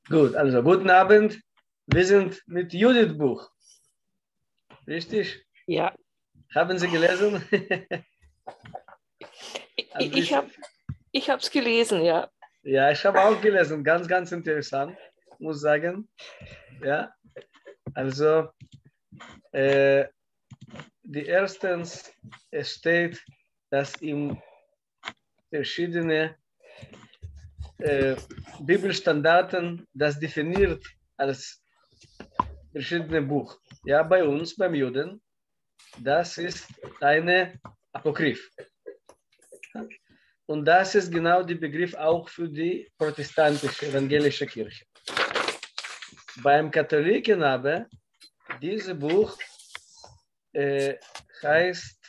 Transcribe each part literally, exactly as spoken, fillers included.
Gut, also guten Abend. Wir sind mit Judith Buch. Richtig? Ja. Haben Sie gelesen? Ich, ich habe ich es gelesen, ja. Ja, ich habe auch gelesen. Ganz, ganz interessant, muss sagen. Ja, also äh, die erstens, es steht, dass in verschiedene äh, Bibelstandarten das definiert als verschiedene Buch. Ja, bei uns, beim Juden, das ist eine Apokryph. Und das ist genau der Begriff auch für die protestantische evangelische Kirche. Beim Katholiken aber, dieses Buch äh, heißt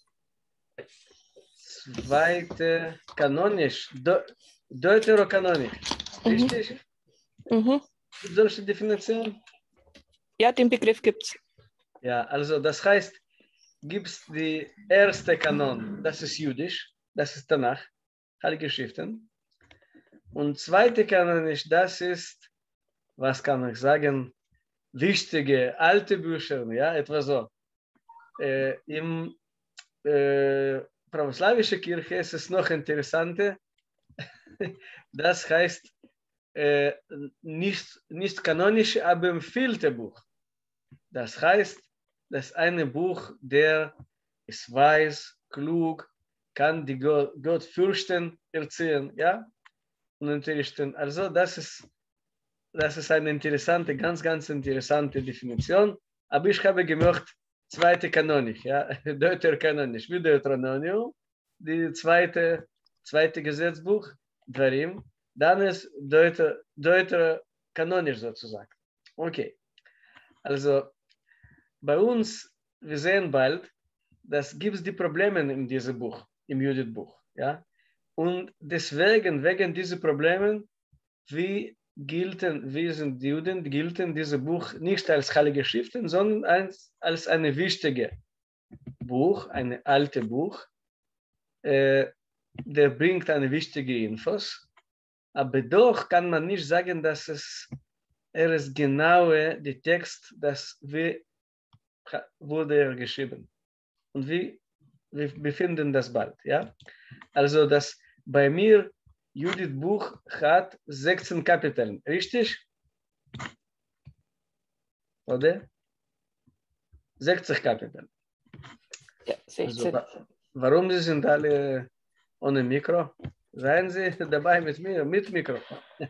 zweite kanonisch, De deuterokanonisch. Richtig? Mhm. Gibt es solche Definitionen? Ja, den Begriff gibt es. Ja, also das heißt, gibt es die erste Kanon, das ist jüdisch, das ist Tanach, Heilige Schriften. Und zweite kanonisch, das ist, was kann ich sagen, wichtige alte Bücher, ja, etwa so. Äh, Im äh, pravoslawischen Kirche ist es noch interessanter, das heißt äh, nicht, nicht kanonisch, aber empfielte Buch. Das heißt, das ist ein Buch, der ist weiß, klug, kann die Gott, Gott fürchten, erzählen, ja, und unterrichten. Also das ist Das ist eine interessante, ganz, ganz interessante Definition. Aber ich habe gemacht, zweite kanonisch, ja, deuterokanonisch, wie Deuteronomium, die zweite, zweite Gesetzbuch, Dvarim, dann ist Deuter, deuterokanonisch sozusagen. Okay, also bei uns, wir sehen bald, dass gibt es die Probleme in diesem Buch, im Judith-Buch, ja, und deswegen, wegen dieser Probleme, wie Gelten, wir sind Juden, gelten dieses Buch nicht als heilige Schriften, sondern als, als ein wichtiges Buch, ein altes Buch, äh, der bringt eine wichtige Infos, aber doch kann man nicht sagen, dass es er ist genau der Text, das wie wurde er geschrieben. Und wie wir befinden das bald, ja? Also das bei mir Judith Buch hat sechzehn Kapiteln, richtig? Oder? sechzig Kapitel. Ja, sechzehn. Also, warum Sie sind alle ohne Mikro? Seien Sie dabei mit mir, mit Mikro.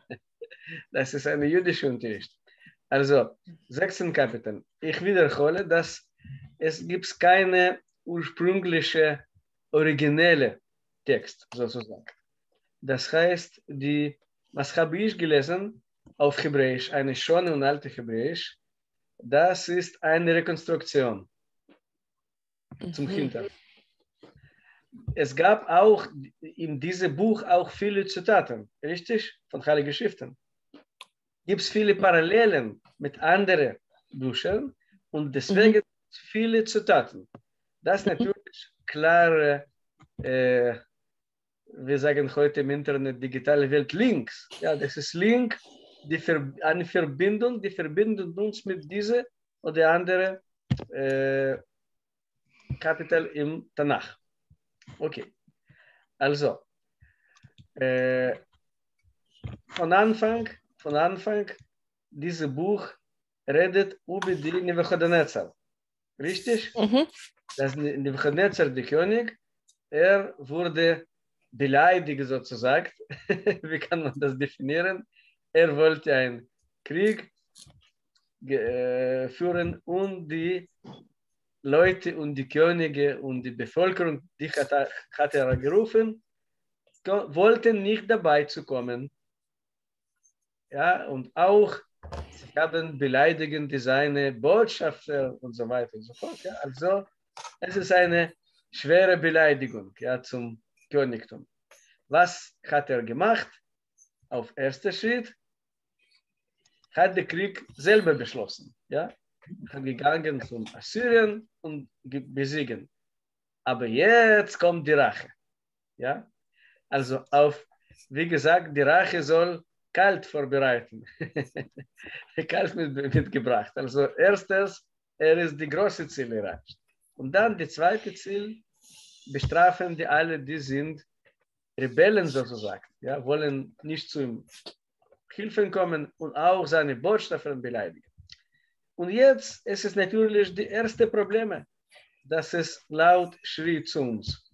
Das ist ein jüdischer Unterricht. Also, sechzehn Kapitel. Ich wiederhole, dass es gibt keine ursprüngliche, originelle Text, sozusagen. Das heißt, die, was habe ich gelesen auf Hebräisch, eine schöne und alte Hebräisch, das ist eine Rekonstruktion zum Mhm. Hintergrund. Es gab auch in diesem Buch auch viele Zitaten, richtig? Von Heiligen Schriften. Gibt es viele Parallelen mit anderen Büchern und deswegen mhm. viele Zitaten. Das ist natürlich klare, äh, wir sagen heute im Internet, digitale Welt, Links. Ja, das ist Link, die Ver eine Verbindung, die verbindet uns mit dieser oder anderen äh, Kapitel im Tanach. Okay, also äh, von Anfang, von Anfang, dieses Buch redet über die Nebuchadnezzar. Richtig? Mhm. Das Nebuchadnezzar, der König, er wurde beleidigt sozusagen. Wie kann man das definieren? Er wollte einen Krieg äh, führen und die Leute und die Könige und die Bevölkerung, die hat, hat er gerufen, wollten nicht dabei zu kommen. Ja, und auch sie haben beleidigend seine Botschafter und so weiter und so fort. Ja. Also es ist eine schwere Beleidigung, ja, zum Königtum. Was hat er gemacht? Auf erster Schritt hat der Krieg selber beschlossen. Ja. Er hat gegangen zum Assyrien und besiegen. Aber jetzt kommt die Rache. Ja. Also auf, wie gesagt, die Rache soll kalt vorbereiten. Kalt mit, mitgebracht. Also erstes, er ist die große Ziel erreicht. Und dann die zweite Ziel, bestrafen die alle, die sind Rebellen sozusagen, ja, wollen nicht zu ihm Hilfe kommen und auch seine Botschafter beleidigen. Und jetzt ist es natürlich die erste Probleme, dass es laut schrie zu uns.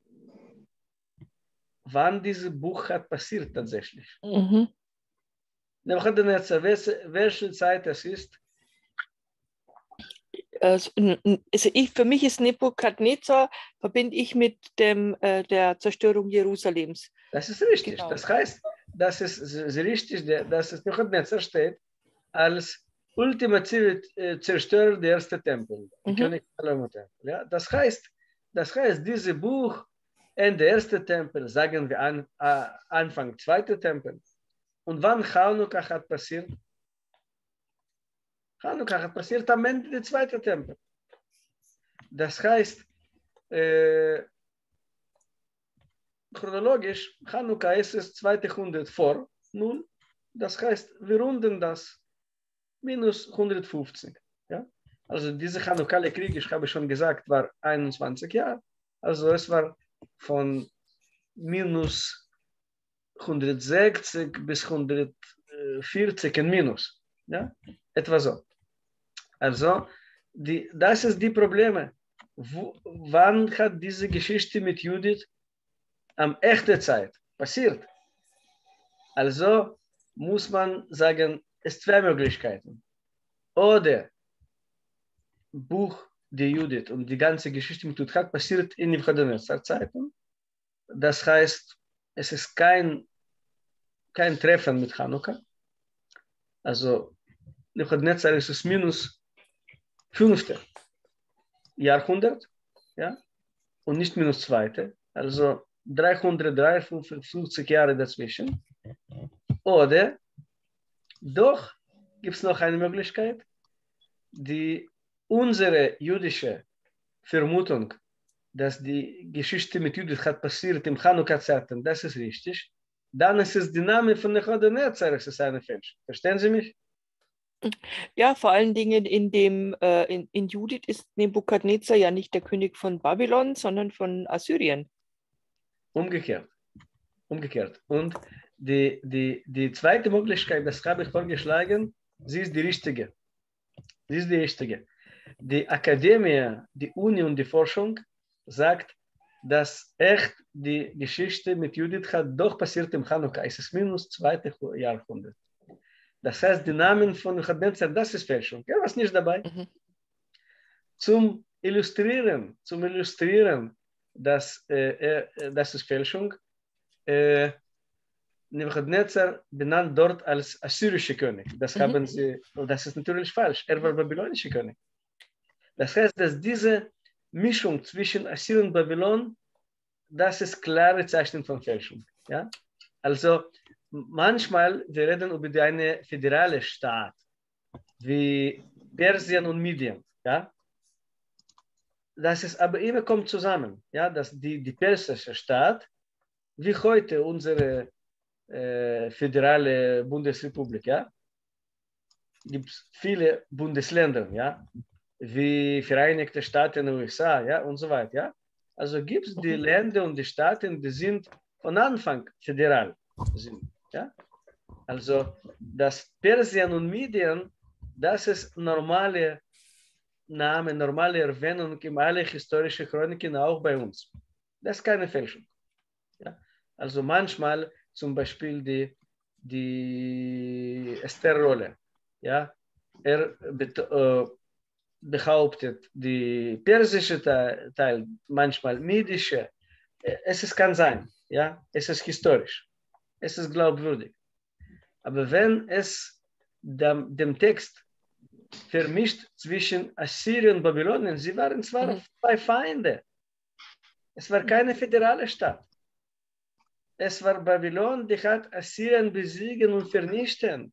Wann dieses Buch hat passiert tatsächlich? Mhm. Nebuchadnezzar, welche Zeit es ist? Also ich, für mich ist Nebukadnezar, verbinde ich mit dem, äh, der Zerstörung Jerusalems. Das ist richtig. Genau. Das heißt, das ist richtig, dass es Nebuchadnezzar steht als ultimative Zerstörer der ersten Tempel. Mhm. König Salomo Tempel. Ja? Das heißt, das heißt, dieses Buch, Ende erste Tempel, sagen wir an, äh, Anfang zweite Tempel. Und wann Chanukka hat passiert? Chanukka hat passiert am Ende der zweiten Tempel. Das heißt, äh, chronologisch, Chanukka ist es zweite Jahrhundert vor null. Das heißt, wir runden das minus hundertfünfzig. Ja? Also dieser Chanukkale Krieg, ich habe schon gesagt, war einundzwanzig Jahre. Also es war von minus hundertsechzig bis hundertvierzig in minus. Ja? Etwa so. Also die, das ist die Probleme. Wo, wann hat diese Geschichte mit Judith am echten Zeit passiert? Also muss man sagen, es zwei Möglichkeiten. Oder Buch der Judith und die ganze Geschichte mit Judith hat passiert in Nebuchadnezzar Zeiten. Das heißt, es ist kein, kein Treffen mit Chanukka. Also Nebuchadnezzar ist es minus fünfte Jahrhundert, ja, und nicht minus zweite. Also dreihundertdreiundfünfzig Jahre dazwischen. Oder doch gibt es noch eine Möglichkeit, die unsere jüdische Vermutung, dass die Geschichte mit Judith hat passiert im Chanukka-Zeiten, das ist richtig. Dann ist es der Name von Nebuchadnezzar, es ist eine Fälschung. Verstehen Sie mich? Ja, vor allen Dingen in dem äh, in, in Judith ist Nebukadnezar ja nicht der König von Babylon, sondern von Assyrien. Umgekehrt. Umgekehrt. Und die, die, die zweite Möglichkeit, das habe ich vorgeschlagen, sie ist die richtige. Sie ist die richtige. Die Akademie, die Uni und die Forschung sagt, dass echt die Geschichte mit Judith hat doch passiert im Chanukka. Es ist minus zweite Jahrhundert. Das heißt, die Namen von Nebuchadnezzar, das ist Fälschung. Ja, was nicht dabei? Mhm. Zum Illustrieren, zum Illustrieren, dass äh, äh, das ist Fälschung. Äh, Nebuchadnezzar benannt dort als assyrischer König. Das Mhm. haben sie, das ist natürlich falsch. Er war babylonischer König. Das heißt, dass diese Mischung zwischen Assyrien und Babylon, das ist klare Zeichen von Fälschung. Ja? Also manchmal, wir reden über eine föderale Staat, wie Persien und Medien. Ja? Das ist aber immer kommt zusammen, ja? Dass die, die persische Staat, wie heute unsere äh, föderale Bundesrepublik, ja? Gibt es viele Bundesländer, ja? Wie Vereinigte Staaten, U S A, ja, und so weiter, ja. Also gibt es die Länder und die Staaten, die sind von Anfang föderal sind, ja. Also das Persien und Medien, das ist normale Name, normale Erwähnung in alle historischen Chroniken, auch bei uns. Das ist keine Fälschung. Ja. Also manchmal zum Beispiel die, die Esther-Rolle, ja, er äh, behauptet, die persische Teil, manchmal medische, es ist, kann sein, ja, es ist historisch, es ist glaubwürdig. Aber wenn es dem, dem Text vermischt zwischen Assyrien und Babylonien, sie waren zwar mhm. zwei Feinde, es war keine föderale Stadt. Es war Babylon, die hat Assyrien besiegen und vernichten.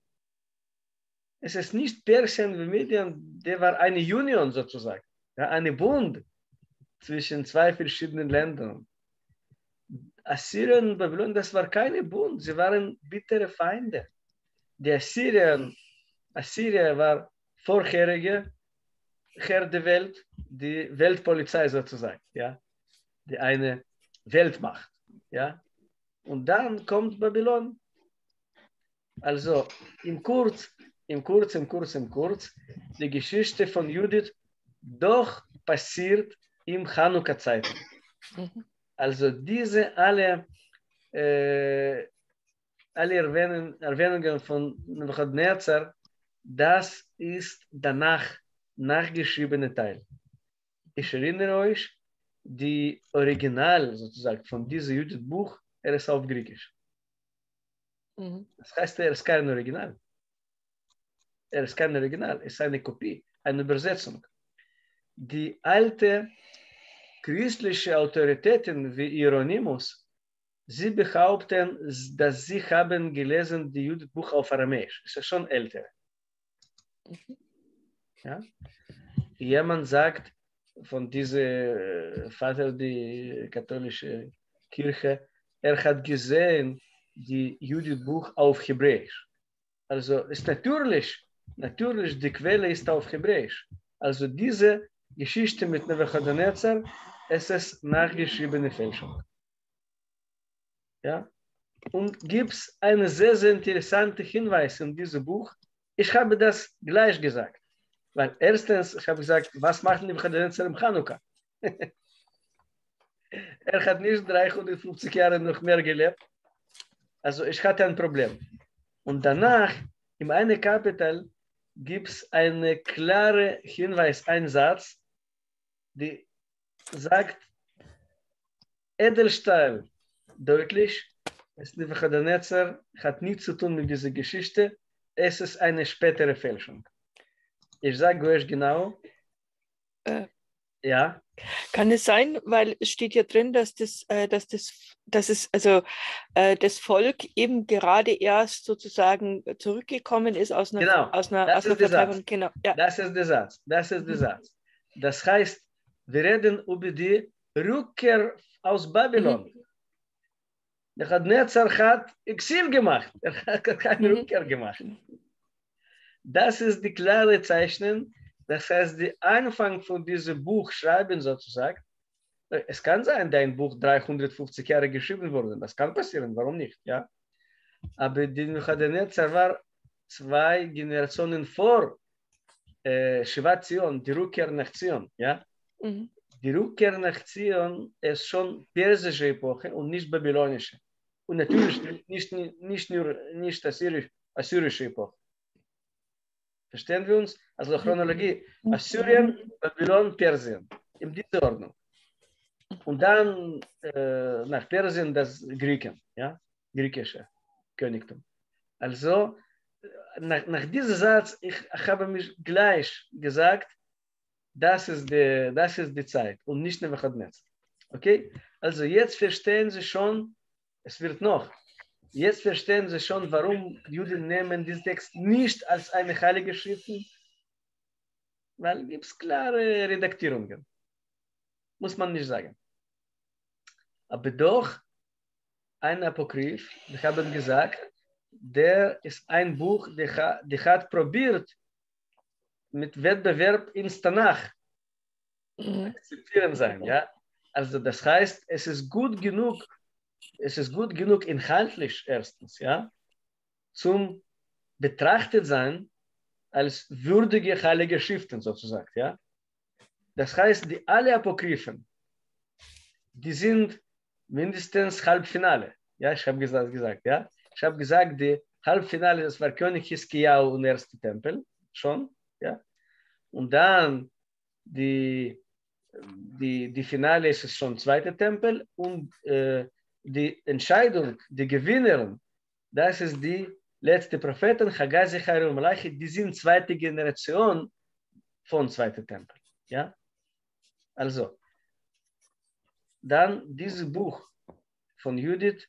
Es ist nicht Persien wie Medien, der war eine Union sozusagen, ja, eine Bund zwischen zwei verschiedenen Ländern. Assyrien und Babylon, das war keine Bund, sie waren bittere Feinde. Die Assyrien, Assyria war vorherige Herr der Welt, die Weltpolizei sozusagen, ja, die eine Weltmacht, ja. Und dann kommt Babylon. Also im Kurz, im Kurz, im Kurz, im Kurz, die Geschichte von Judith doch passiert im Chanukka-Zeit. Mhm. Also diese alle, äh, alle Erwähnungen, Erwähnungen von Nebuchadnezzar, das ist danach nachgeschriebene Teil. Ich erinnere euch, die Original sozusagen von diesem Judith-Buch, er ist auf Griechisch. Mhm. Das heißt, er ist kein Original. Er ist kein Original, es ist eine Kopie, eine Übersetzung. Die alte christliche Autoritäten wie Hieronymus, sie behaupten, dass sie haben gelesen die Judith-Buch auf Aramäisch. Es ist schon älter. Mhm. Ja? Jemand sagt von diesem Vater der katholischen Kirche, er hat gesehen die Judith-Buch auf Hebräisch. Also ist natürlich, natürlich die Quelle ist auf Hebräisch. Also diese Geschichte mit Nebuchadnezzar, es ist nachgeschriebene Fälschung. Ja? Und gibt es einen sehr, sehr interessanten Hinweis in diesem Buch. Ich habe das gleich gesagt. Weil erstens, ich habe gesagt, was macht Nebuchadnezzar im Chanukka? Er hat nicht dreihundertfünfzig Jahre noch mehr gelebt. Also ich hatte ein Problem. Und danach, in einem Kapitel, gibt es einen klaren Hinweis, einen Satz, der sagt, Edelstahl, deutlich, es Nebuchadnezzar hat nichts zu tun mit dieser Geschichte, es ist eine spätere Fälschung. Ich sage euch genau, Äh, ja. Kann es sein, weil es steht ja drin, dass das, äh, dass das, dass es, also äh, das Volk eben gerade erst sozusagen zurückgekommen ist aus einer, Genau, aus einer, das aus einer ist der Vertreibung. Satz. Genau, ja. Das ist der Satz. Das ist der Satz. Das heißt, wir reden über die Rückkehr aus Babylon. Mhm. Nebuchadnezzar hat Exil gemacht. Er hat keine Mhm. Rückkehr gemacht. Das ist die klare Zeichnung. Das heißt, der Anfang von diesem Buch schreiben sozusagen. Es kann sein, dein Buch dreihundertfünfzig Jahre geschrieben wurde. Das kann passieren. Warum nicht? Ja? Aber die Nebuchadnezzar war zwei Generationen vor äh, Shivat Zion, die Rückkehr nach Zion. Ja? Mhm. Die Rückkehr nach Zion ist schon persische Epoche und nicht babylonische. Und natürlich nicht, nicht, nicht nur nicht assyrisch, assyrische Epoche. Verstehen wir uns? Also Chronologie. Assyrien, Babylon, Persien. In dieser Ordnung. Und dann äh, nach Persien das Griechen, ja? Griechische Königtum. Also nach, nach diesem Satz, ich, ich habe mich gleich gesagt, das ist, die, das ist die Zeit und nicht Nebuchadnezzar. Okay? Also jetzt verstehen Sie schon, es wird noch, jetzt verstehen Sie schon, warum Juden nehmen diesen Text nicht als eine heilige Schrift, weil es gibt klare Redaktierungen. Muss man nicht sagen. Aber doch, ein Apokryph, wir haben gesagt, der ist ein Buch, der, der hat probiert, mit Wettbewerb ins Tanach Mhm. akzeptieren sein. Ja? Also das heißt, es ist gut genug, es ist gut genug inhaltlich erstens, ja, zum betrachtet sein als würdige heilige Schriften sozusagen. Ja? Das heißt, die alle Apokryphen, die sind mindestens Halbfinale. Ja, ich habe gesagt, gesagt, ja. Ich habe gesagt, die Halbfinale, das war König Hiskiau und erste Tempel, schon, ja. Und dann die, die, die Finale ist es schon zweite Tempel und äh, die Entscheidung, die Gewinnerin, das ist die letzte Propheten, Haggai, Zechariah und Malachi, die sind zweite Generation von zweite Tempel, ja. Also, dann dieses Buch von Judith,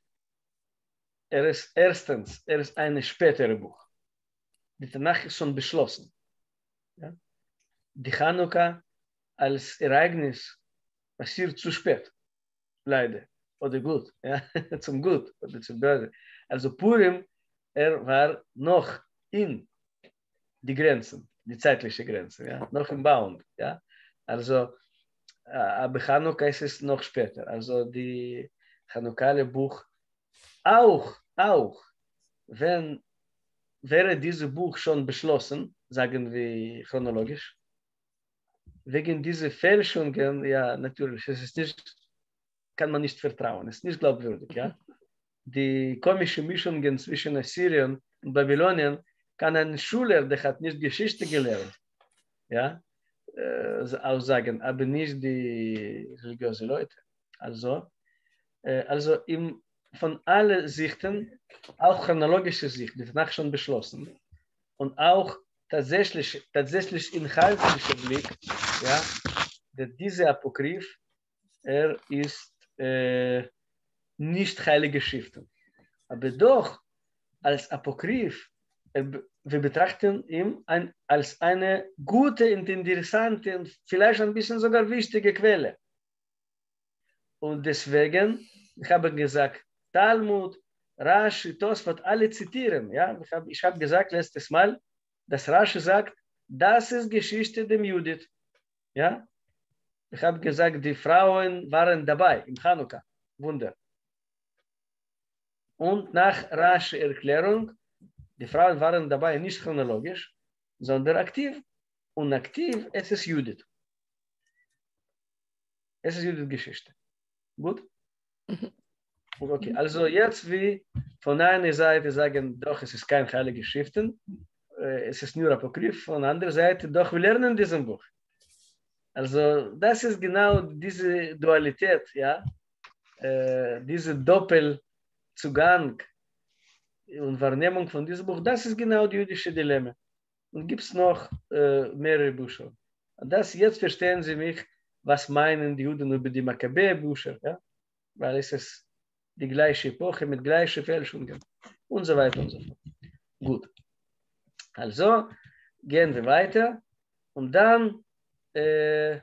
er ist erstens, er ist ein späteres Buch. Die Tanach ist schon beschlossen. Ja? Die Chanukka als Ereignis passiert zu spät, leider. oder gut, ja, zum Gut oder zum Böse. Also Purim, er war noch in die Grenzen, die zeitliche Grenze, ja, noch im Bound, ja. Also, aber Chanukka ist es noch später. Also die Chanukkale Buch auch, auch, wenn wäre dieses Buch schon beschlossen, sagen wir chronologisch, wegen dieser Fälschungen, ja, natürlich, es ist nicht, kann man nicht vertrauen, es ist nicht glaubwürdig, ja. Die komische Mischungen zwischen Assyrien und Babylonien kann ein Schüler, der hat nicht Geschichte gelernt, ja, äh, aussagen, aber nicht die religiösen Leute. Also, äh, also im, von allen Sichten, auch chronologische Sicht, die danach schon beschlossen, und auch tatsächlich, tatsächlich inhaltlicher Blick, ja, der diese Apokryph, er ist äh, nicht heilige Schriften. Aber doch, als Apokryph, äh, wir betrachten ihn ein, als eine gute und interessante und vielleicht ein bisschen sogar wichtige Quelle. Und deswegen, ich habe gesagt, Talmud, Rashi, Tosfot, alle zitieren. Ja? Ich habe ich hab gesagt letztes Mal, dass Rashi sagt, das ist Geschichte dem Judith. Ja? Ich habe gesagt, die Frauen waren dabei im Chanukka. Wunder. Und nach Rashi Erklärung, die Frauen waren dabei nicht chronologisch, sondern aktiv. Und aktiv, es ist Judith. Es ist Judith Geschichte. Gut? Okay, also jetzt wie von einer Seite sagen, doch, es ist kein heilige Schriften, es ist nur Apokryph, von der anderen Seite, doch, wir lernen in diesem Buch. Also das ist genau diese Dualität, ja, äh, diese Doppelzugang und Wahrnehmung von diesem Buch, das ist genau die jüdische Dilemma. Und gibt es noch äh, mehrere Bücher. Und das, jetzt verstehen Sie mich, was meinen die Juden über die Makkabäer-Bücher, ja, weil es ist die gleiche Epoche mit gleichen Fälschungen und so weiter und so fort. Gut. Also gehen wir weiter und dann äh,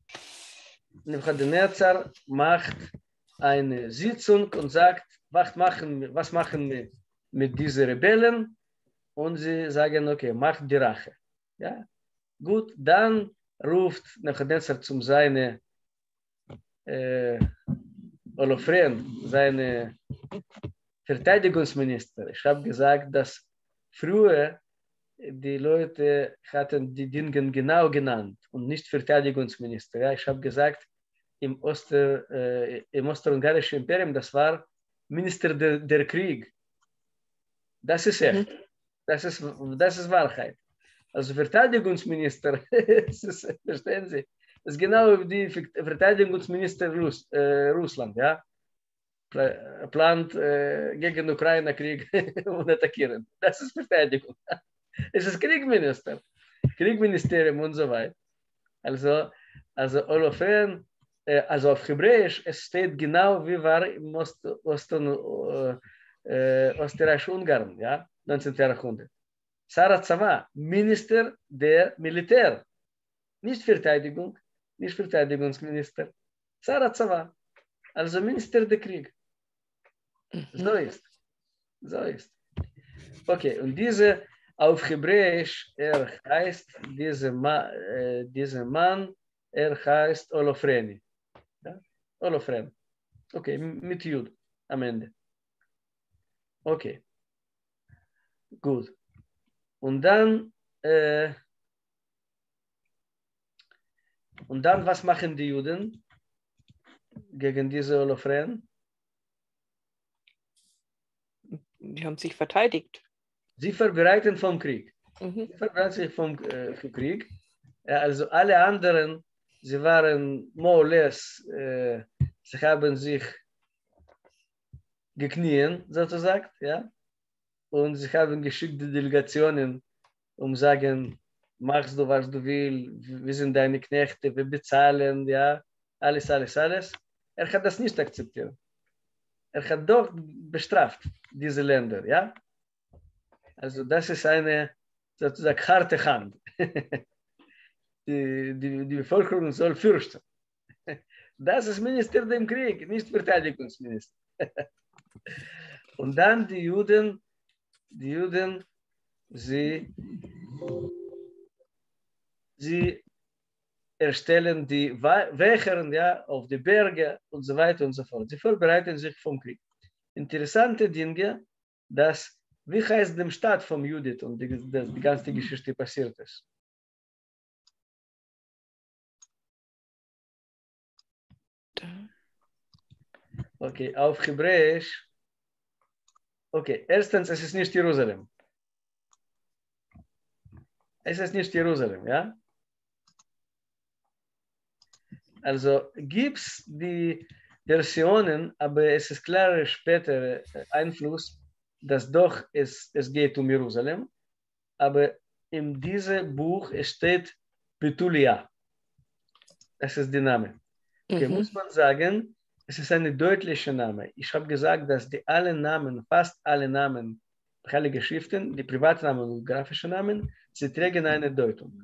Nebukadnezar macht eine Sitzung und sagt, was machen, was machen wir mit diesen Rebellen? Und sie sagen, okay, macht die Rache. Ja? Gut, dann ruft Nebukadnezar zum seine äh, Olofren, seine Verteidigungsminister. Ich habe gesagt, dass früher die Leute hatten die Dinge genau genannt und nicht Verteidigungsminister. Ja, ich habe gesagt, im, Oster, äh, im Osterungarischen Imperium, das war Minister der, der Krieg. Das ist echt. Mhm. Das ist, das ist Wahrheit. Also Verteidigungsminister, das ist, verstehen Sie, das ist genau wie Verteidigungsminister Russ, äh, Russland, ja. Plant äh, gegen den Ukraine-Krieg und attackieren. Das ist Verteidigung. Es ist Kriegsminister, Kriegsministerium und so weiter. Also, also Olofren, äh, also auf Hebräisch, es steht genau wie war im Ost, Osten, äh, Österreich-Ungarn, ja, neunzehnten Jahrhundert. Sarah Zava, Minister der Militär. Nicht Verteidigung, nicht Verteidigungsminister. Sarah Zava, also Minister der Krieg. So ist. So ist. Okay, und diese auf Hebräisch, er heißt, diese, Ma, äh, dieser Mann, er heißt Olofreni. Ja? Olofren. Okay, mit Jud am Ende. Okay. Gut. Und dann, äh, und dann, was machen die Juden gegen diese Olofren? Die haben sich verteidigt. Sie vorbereiten vom Krieg. Mhm. Sie vorbereiten sich vom äh, für Krieg. Ja, also alle anderen, sie waren more or less, äh, sie haben sich geknien, sozusagen, ja. Und sie haben geschickte Delegationen, um zu sagen, machst du, was du willst, wir sind deine Knechte, wir bezahlen, ja, alles, alles, alles. Er hat das nicht akzeptiert. Er hat doch bestraft, diese Länder, ja. Also das ist eine sozusagen harte Hand. die, die, die Bevölkerung soll fürchten. Das ist Minister dem Krieg, nicht Verteidigungsminister. Und dann die Juden, die Juden, sie, sie erstellen die Wächern, ja, auf die Berge und so weiter und so fort. Sie vorbereiten sich vom Krieg. Interessante Dinge, dass, wie heißt dem Stadt von Judith und die, die, die ganze Geschichte passiert ist. Okay, auf Hebräisch. Okay, erstens, es ist nicht Jerusalem. Es ist nicht Jerusalem, ja? Also gibt es die Versionen, aber es ist klar später Einfluss, dass doch es, es geht um Jerusalem. Aber in diesem Buch steht Betulia. Das ist der Name. Okay, mhm. Muss man sagen, es ist ein deutlicher Name. Ich habe gesagt, dass die alle Namen, fast alle Namen, heilige Schriften, die Privatnamen und grafische Namen, sie tragen eine Deutung.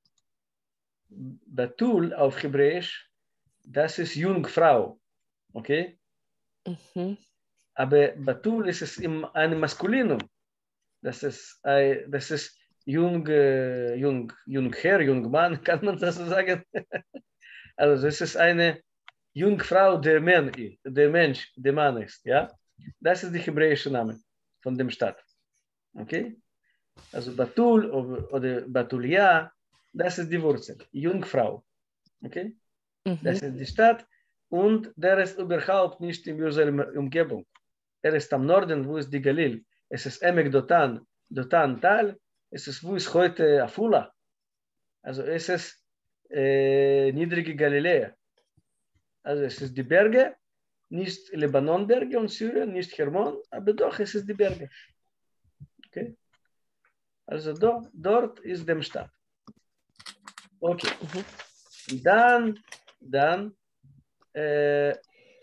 Batul auf Hebräisch, das ist Jungfrau, okay? Mhm. Aber Batul ist es in einem Maskulinum. Das ist, ein, das ist jung, äh, jung, jung Herr, jung Mann, kann man das so sagen? Also es ist eine Jungfrau, der, Man, der Mensch, der Mann ist, ja? Das ist der hebräische Name von dem Stadt, okay? Also Batul oder Batulia, das ist die Wurzel, Jungfrau, okay? Mhm. Das ist die Stadt und der ist überhaupt nicht in Jerusalem Umgebung. Er ist am Norden, wo ist die Galil. Es ist Emek Dotan, Dotan Tal, es ist, wo ist heute Afula. Also es ist äh, niedrige Galiläa. Also es ist die Berge, nicht Libanonberge und Syrien, nicht Hermon, aber doch es ist die Berge. Okay? Also do, dort ist die Stadt. Okay. Mhm. Dann, dann äh,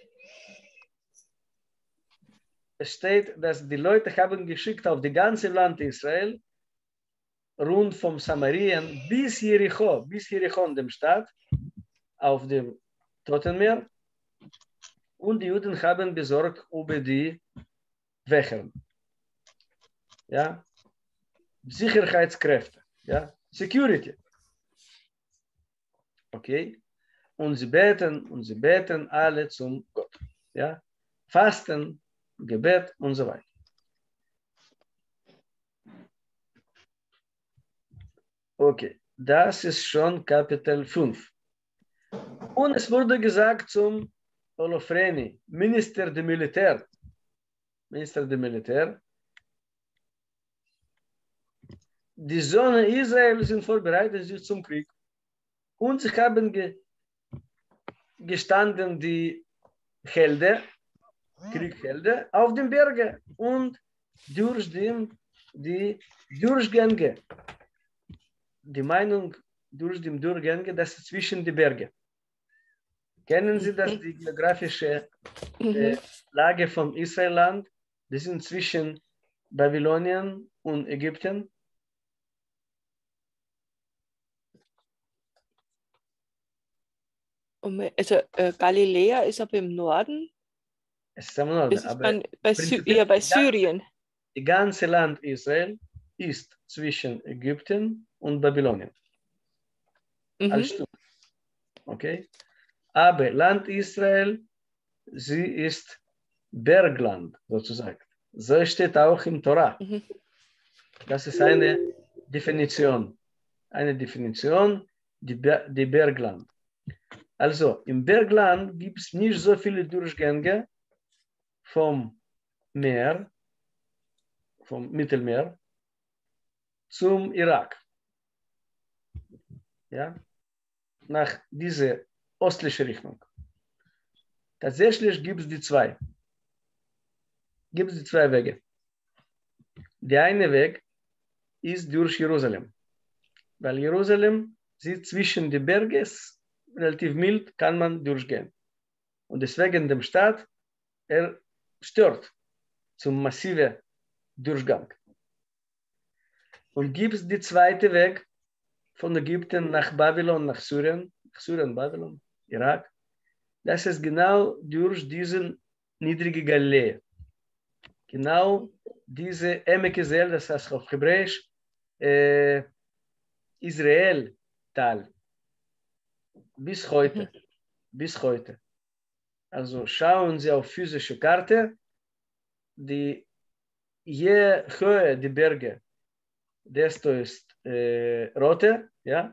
es steht, dass die Leute haben geschickt auf die ganze Land Israel, rund vom Samarien bis Jericho, bis Jericho in dem Stadt, auf dem Totenmeer. Und die Juden haben besorgt über die Wächern. Ja? Sicherheitskräfte. Ja? Security. Okay? Und sie beten und sie beten alle zum Gott. Ja? Fasten, Gebet und so weiter. Okay, das ist schon Kapitel fünf. Und es wurde gesagt zum Olofreni, Minister des Militär, Minister des Militär, die Söhne Israel sind vorbereitet sich zum Krieg. Und sie haben ge gestanden die Helden, Krieghelden, auf den Bergen und durch den, die Durchgänge. Die Meinung durch die Durchgänge, das ist zwischen die Berge. Kennen Sie das, die geografische äh, Lage von Israelland? Das sind zwischen Babylonien und Ägypten. Also äh, Galiläa ist aber im Norden. Es ist am Norden, ist aber man bei eher bei Syrien. Die ganze Land Israel ist zwischen Ägypten und Babylonien. Mhm. Als Stück. Okay? Aber Land Israel, sie ist Bergland, sozusagen. So steht auch im Torah. Mhm. Das ist eine Definition. Eine Definition, die, Ber die Bergland. Also, im Bergland gibt es nicht so viele Durchgänge vom Meer, vom Mittelmeer, zum Irak. Ja? Nach dieser östlichen Richtung. Tatsächlich gibt es die zwei. Gibt es die zwei Wege. Der eine Weg ist durch Jerusalem. Weil Jerusalem sitzt zwischen den Bergen, relativ mild, kann man durchgehen. Und deswegen dem Staat, er stört zum massiven Durchgang. Und gibt es den zweiten Weg von Ägypten nach Babylon, nach Syrien, nach Syrien, Babylon, Irak. Das ist genau durch diesen niedrigen Galiläa. Genau diese Emek Israel, das heißt auf Hebräisch äh, Israel-Tal. Bis heute. Mhm. Bis heute. Also schauen Sie auf physische Karte, die je höher die Berge, desto ist äh, rote, ja?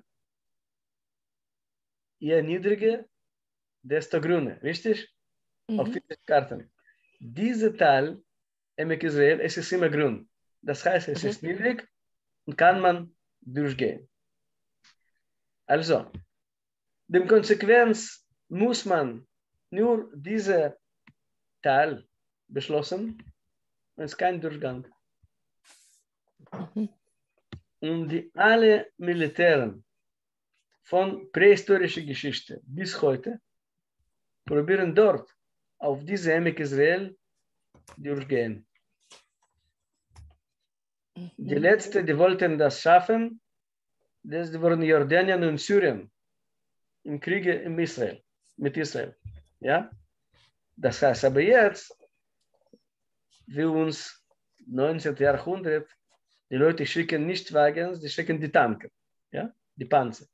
Je niedriger, desto grüner, richtig? Mhm. Auf physischen Karten. Diese Tal, Emek Israel, es ist immer grün. Das heißt, es mhm. ist niedrig und kann man durchgehen. Also, dem Konsequenz muss man nur diese Tal beschlossen, es ist kein Durchgang. Mhm. Und die alle Militären von prähistorischer Geschichte bis heute probieren dort auf diese Emek Israel durchgehen. Mhm. Die letzte, die wollten das schaffen, das waren Jordanien und Syrien im Krieg in Israel, mit Israel. Ja? Das heißt aber jetzt, wie uns neunzehnten Jahrhundert, die Leute schicken nicht Wagens, die schicken die Tanker, ja? Die Panzer.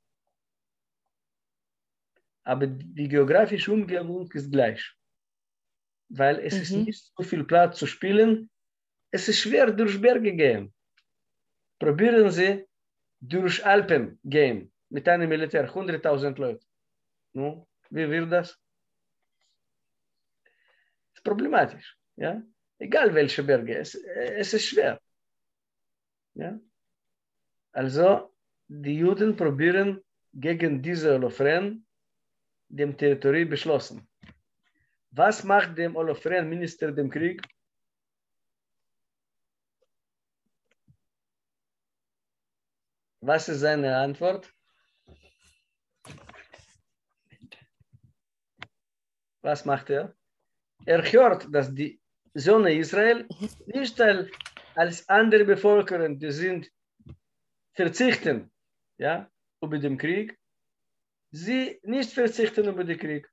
Aber die geografische Umgebung ist gleich. Weil es mhm. ist nicht so viel Platz zu spielen. Es ist schwer durch Berge gehen. Probieren Sie durch Alpen gehen mit einem Militär, hunderttausend Leute. No? Wie wird das? Das ist problematisch. Ja? Egal welche Berge, es, es ist schwer. Ja? Also, die Juden probieren gegen diese Holophren dem Territorium beschlossen. Was macht dem Holophren-Minister dem Krieg? Was ist seine Antwort? Was macht er? Er hört, dass die Söhne Israel nicht als andere Bevölkerung, die sind verzichten, ja, über den Krieg, sie nicht verzichten über den Krieg.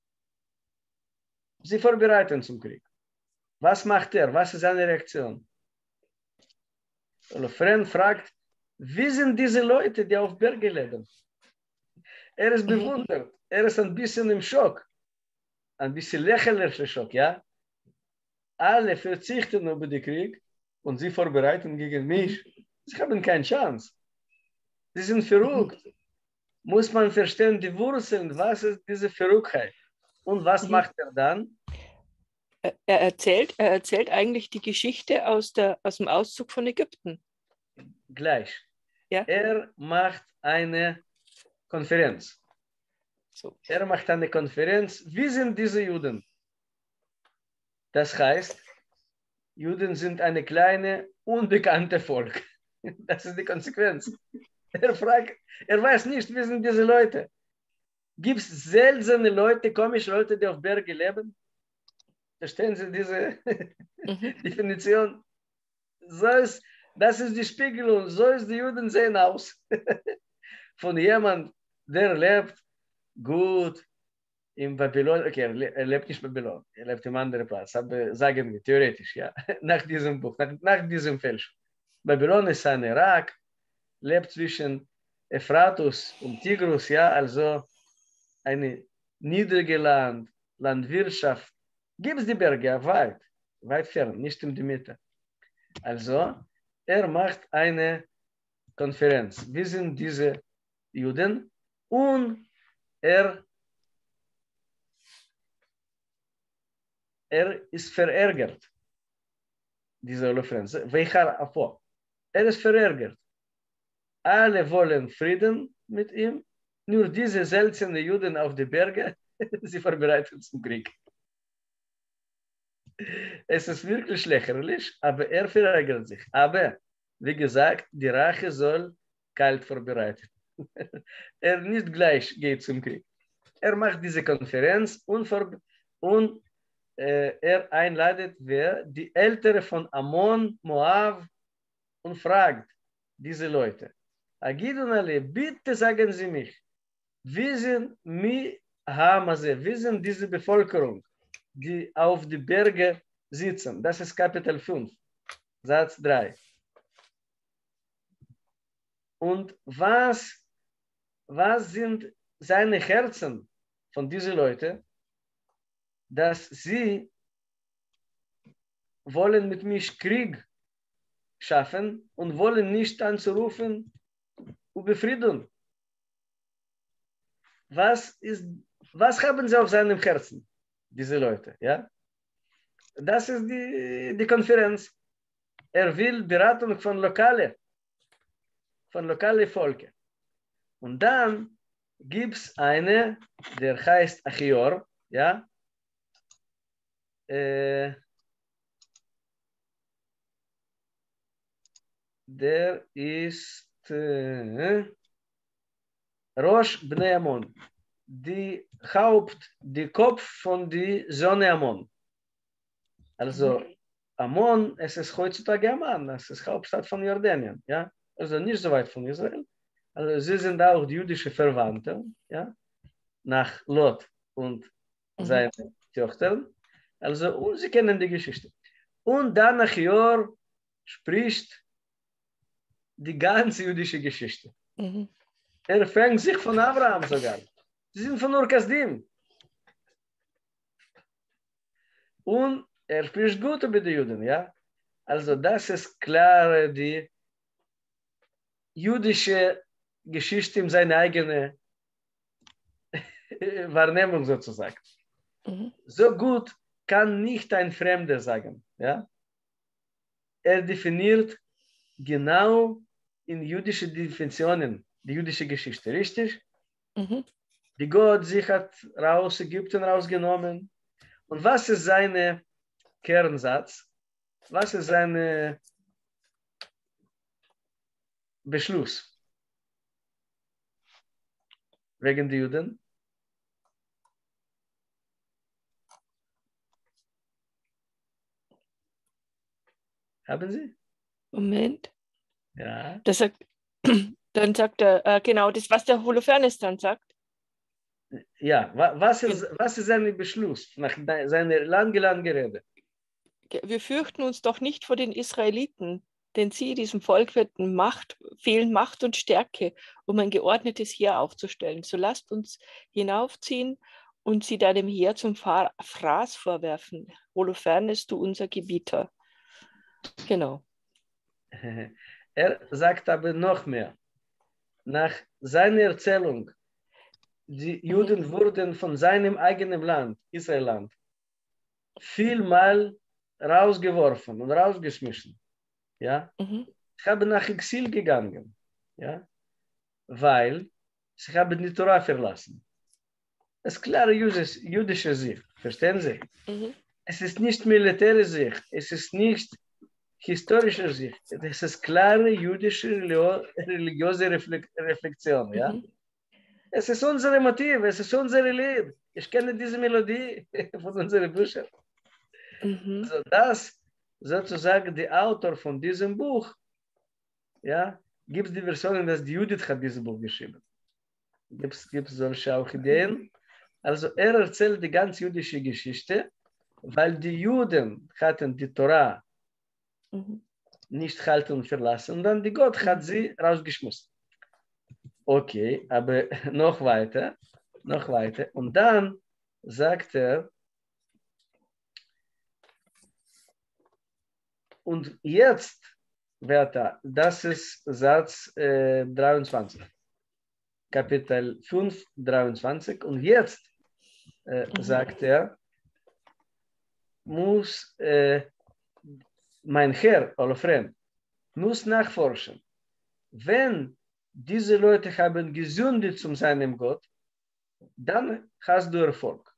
Sie vorbereiten zum Krieg. Was macht er? Was ist seine Reaktion? Holophren fragt, wie sind diese Leute, die auf Berge leben? Er ist bewundert. Er ist ein bisschen im Schock. Ein bisschen lächerlicher Schock, ja? Alle verzichten über den Krieg und sie vorbereiten gegen mich. Sie haben keine Chance. Sie sind verrückt. Muss man verstehen, die Wurzeln, was ist diese Verrücktheit? Und was mhm. macht er dann? Er erzählt, er erzählt eigentlich die Geschichte aus, der, aus dem Auszug von Ägypten. Gleich. Ja? Er macht eine Konferenz. So. Er macht eine Konferenz. Wie sind diese Juden? Das heißt, Juden sind eine kleine, unbekannte Volk. Das ist die Konsequenz. Er fragt, er weiß nicht, wie sind diese Leute? Gibt es seltsame Leute, komische Leute, die auf Berge leben? Verstehen Sie diese mhm. Definition? So ist, das ist die Spiegelung, so ist die Juden sehen aus. Von jemand, der lebt gut in Babylon, okay, er lebt nicht in Babylon, er lebt im anderen Platz, aber sagen wir, theoretisch, ja, nach diesem Buch, nach, nach diesem Fälschung. Babylon ist ein Irak, lebt zwischen Euphrates und Tigris, ja, also eine niedrige Land, Landwirtschaft, gibt es die Berge weit, weit fern, nicht in der Mitte. Also, er macht eine Konferenz. Wir sind diese Juden und er, er ist verärgert, dieser Holophren. Er ist verärgert. Alle wollen Frieden mit ihm, nur diese seltenen Juden auf den Bergen, sie vorbereiten zum Krieg. Es ist wirklich lächerlich, aber er verärgert sich. Aber, wie gesagt, die Rache soll kalt vorbereitet. Er nicht gleich geht zum Krieg. Er macht diese Konferenz und, vor, und äh, er einladet wer? Die Ältere von Ammon, Moab und fragt diese Leute, Agidun alle, bitte sagen Sie mich, wie sind, wie, Hamase, wir sind diese Bevölkerung, die auf die Berge sitzen. Das ist Kapitel fünf, Satz drei. Und was, was sind seine Herzen von diesen Leuten, dass sie wollen mit mir Krieg schaffen und wollen nicht anzurufen über Frieden. Was ist, was haben sie auf seinem Herzen, diese Leute, ja? Das ist die, die Konferenz. Er will Beratung von lokalen, von lokalen Volken. Und dann gibt es eine, der heißt Achior, ja? Äh, der ist äh, Rosh Bnei Ammon, die Haupt, die Kopf von die Sonne Ammon. Also Ammon, es ist heutzutage Amman, es ist Hauptstadt von Jordanien, ja, also nicht so weit von Israel. Also sie sind auch die jüdische Verwandte, ja, nach Lot und seinen mhm. Töchtern. Also und sie kennen die Geschichte. Und dann nach Jor spricht die ganze jüdische Geschichte. Mhm. Er fängt sich von Abraham sogar. Sie sind von Ur Kasdim. Und er spricht gut über die Juden, ja. Also das ist klar, die jüdische Geschichte in seine eigene Wahrnehmung sozusagen. Mhm. So gut kann nicht ein Fremder sagen, ja. Er definiert genau in jüdische Definitionen die jüdische Geschichte, richtig? Mhm. Die Gott sich hat aus Ägypten rausgenommen. Und was ist sein Kernsatz? Was ist sein Beschluss wegen der Juden? Haben Sie? Moment. Ja. Das sagt, dann sagt er, äh, genau, das, was der Holofernes dann sagt. Ja, was ist, was ist sein Beschluss nach seiner lange, lange Rede? Wir fürchten uns doch nicht vor den Israeliten, denn sie, diesem Volk, wird Macht, fehlen Macht und Stärke, um ein geordnetes Heer aufzustellen. So lasst uns hinaufziehen und sie deinem Heer zum Fraß vorwerfen. Holofernes, du unser Gebieter. Genau. Er sagt aber noch mehr. Nach seiner Erzählung, die Juden mhm. wurden von seinem eigenen Land, Israelland, vielmal rausgeworfen und rausgeschmissen. Ja? Mhm. Sie haben nach Exil gegangen, ja? Weil sie haben die Torah verlassen. Das ist klare jüdisch, jüdische Sicht, verstehen Sie? Mhm. Es ist nicht militärische Sicht, es ist nicht historische Sicht, es ist klare jüdische religiöse Reflexion. Ja? Mhm. Es ist unser Motiv, es ist unser Lied. Ich kenne diese Melodie von unseren Büchern. Mhm. Also das sozusagen der Autor von diesem Buch, ja, gibt es die Version, dass die Judith hat dieses Buch geschrieben. Gibt es solche auch Ideen? Also er erzählt die ganze jüdische Geschichte, weil die Juden hatten die Torah mhm. nicht halten und verlassen und dann die Gott hat sie rausgeschmissen. Okay, aber noch weiter, noch weiter. Und dann sagt er, und jetzt, Werte, das ist Satz äh, dreiundzwanzig. Kapitel fünf, dreiundzwanzig. Und jetzt äh, mhm. sagt er, muss äh, mein Herr, Olofren, muss nachforschen. Wenn diese Leute haben gesündigt zu seinem Gott, dann hast du Erfolg.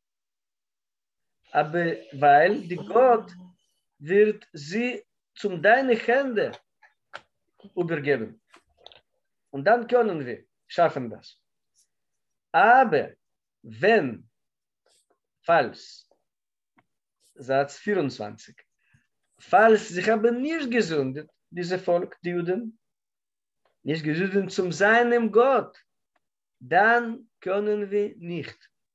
Aber weil die Gott wird sie zu deinen Händen übergeben. Und dann können wir schaffen das. Aber wenn, falls, Satz vierundzwanzig, falls sie haben nicht gesündigt, dieses Volk, die Juden, nicht gesündigt zu seinem Gott, dann können wir nicht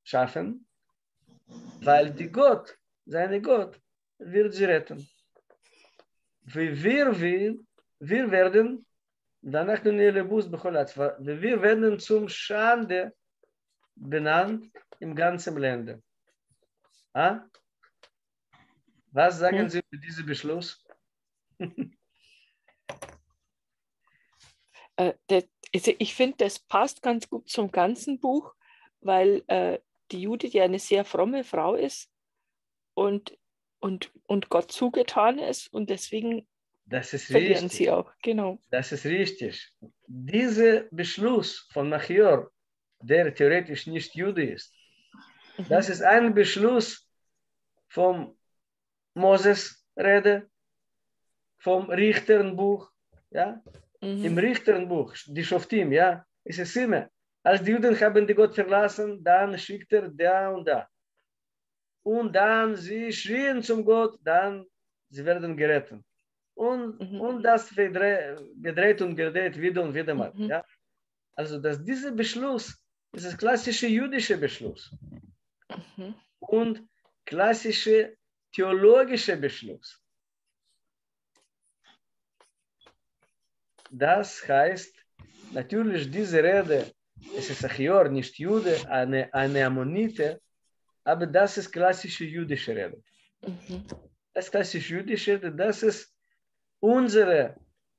schaffen, weil die Gott, seine Gott, wird sie retten. Wie wir, wir, wir werden, danach nun ihre Bus becholat, wir werden zum Schande benannt im ganzen Lande. Ah? Was sagen Hm. Sie für diesen Beschluss? Äh, das, also ich finde, das passt ganz gut zum ganzen Buch, weil äh, die Judith ja eine sehr fromme Frau ist und, und, und Gott zugetan ist und deswegen Das ist verlieren richtig. sie auch. Genau. Das ist richtig. Dieser Beschluss von Machior, der theoretisch nicht Jude ist, Mhm. das ist ein Beschluss vom Moses-Rede, vom Richterbuch, ja? Mhm. Im Richterbuch, die Schoftim, ja, ist es immer. Als die Juden haben die Gott verlassen, dann schickt er da und da. Und dann sie schrien zum Gott, dann sie werden gerettet. Und, Mhm. und das gedreht und gedreht wieder und wieder mal. Mhm. Ja? Also dass dieser Beschluss ist das klassische jüdische Beschluss Mhm. und klassische theologische Beschluss. Das heißt, natürlich diese Rede, es ist Achior, nicht Jude, eine, eine Ammonite, aber das ist klassische jüdische Rede. Mhm. Das klassische jüdische Rede, das ist unsere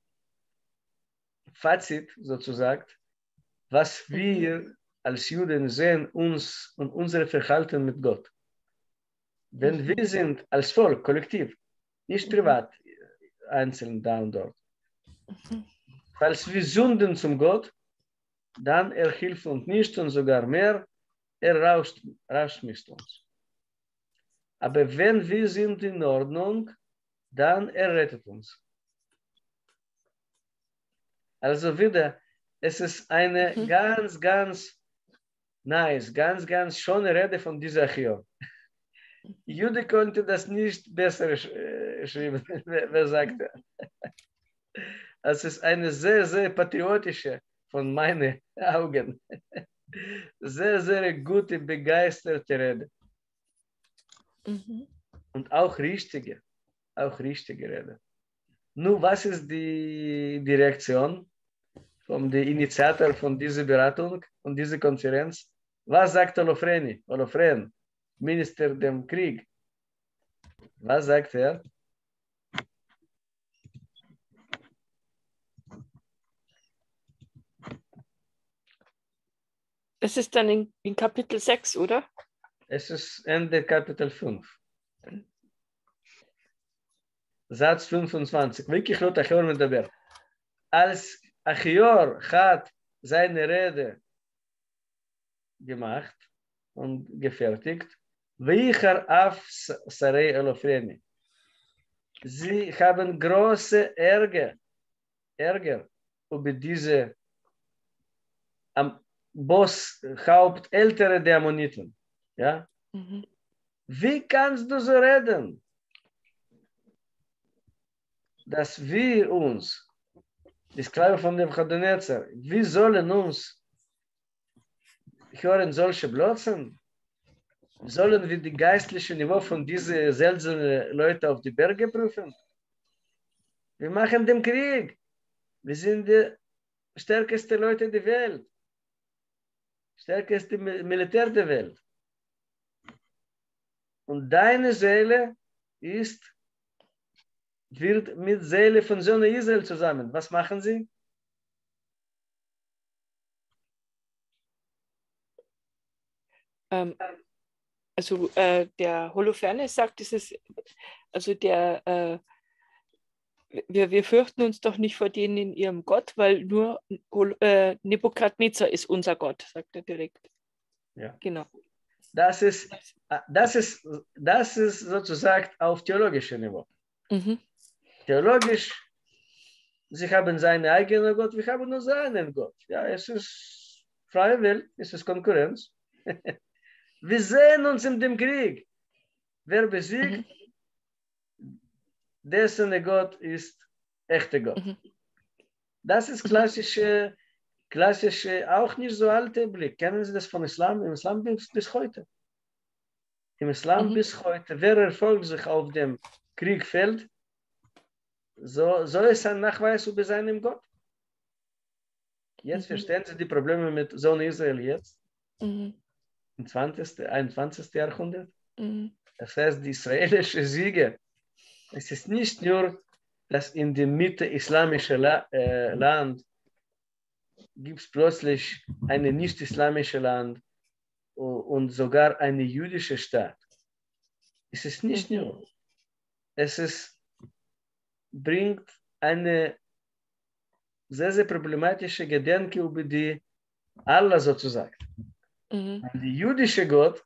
Fazit sozusagen, was wir als Juden sehen uns und unser Verhalten mit Gott. Wenn Mhm. wir sind als Volk, kollektiv, nicht privat, einzeln da und dort. Mhm. Falls wir sünden zum Gott, dann er hilft uns nicht und sogar mehr, er rauscht, rausschmisst uns. Aber wenn wir sind in Ordnung, dann er rettet uns. Also wieder, es ist eine Mhm. ganz, ganz nice, ganz, ganz schöne Rede von dieser Achior. Jude konnte das nicht besser sch schreiben, wer, wer sagte. Es ist eine sehr, sehr patriotische, von meinen Augen, sehr, sehr gute, begeisterte Rede. Mhm. Und auch richtige, auch richtige Rede. Nun, was ist die, die Reaktion vom der Initiator von dieser Beratung und dieser Konferenz? Was sagt Olofreni, Olofren, Minister dem Krieg? Was sagt er? Das ist dann in, in Kapitel sechs, oder? Es ist Ende Kapitel fünf. Satz fünfundzwanzig. Wirklich laut Achior mit der Berg. Als Achior hat seine Rede gemacht und gefertigt, Vichar af Sarei Elofreni. Sie haben große Ärger, Ärger über diese am Boss, Hauptältere der Ammoniten. Ja? Mhm. Wie kannst du so reden, dass wir uns, die Sklaven von Nebuchadnezzar, wir sollen uns hören solche Blotzen? Sollen wir die geistliche Niveau von diesen seltsamen Leuten auf die Berge prüfen? Wir machen den Krieg. Wir sind die stärksten Leute der Welt. Stärkste Militär der Welt. Und deine Seele ist, wird mit Seele von Söhne Israel zusammen. Was machen sie? Ähm, also äh, der Holofernes sagt, es ist, also der, äh, wir, wir fürchten uns doch nicht vor denen in ihrem Gott, weil nur äh, Nebukadnezar ist unser Gott, sagt er direkt. Ja. Genau. Das ist, das ist, das ist sozusagen auf theologischem Niveau. Mhm. Theologisch, sie haben seinen eigenen Gott, wir haben nur seinen Gott. Ja, es ist freie Welt, es ist Konkurrenz. Wir sehen uns in dem Krieg. Wer besiegt, Mhm. dessen Gott ist echter Gott. Mhm. Das ist klassische klassische, auch nicht so alte Blick. Kennen Sie das von Islam? Im Islam bis, bis heute. Im Islam Mhm. bis heute. Wer erfolgt sich auf dem Kriegfeld, so, so ist ein Nachweis über seinen Gott. Jetzt Mhm. verstehen Sie die Probleme mit Sohn Israel jetzt, Mhm. im zwanzigsten, einundzwanzigsten Jahrhundert. Mhm. Das heißt, die israelische Siege, es ist nicht nur, dass in der Mitte islamische La äh, Land gibt es plötzlich eine nicht-islamische Land und sogar eine jüdische Stadt. Es ist nicht Mhm. nur. Es ist, bringt eine sehr, sehr problematische Gedanke über die Allah sozusagen. Mhm. Die jüdische Gott,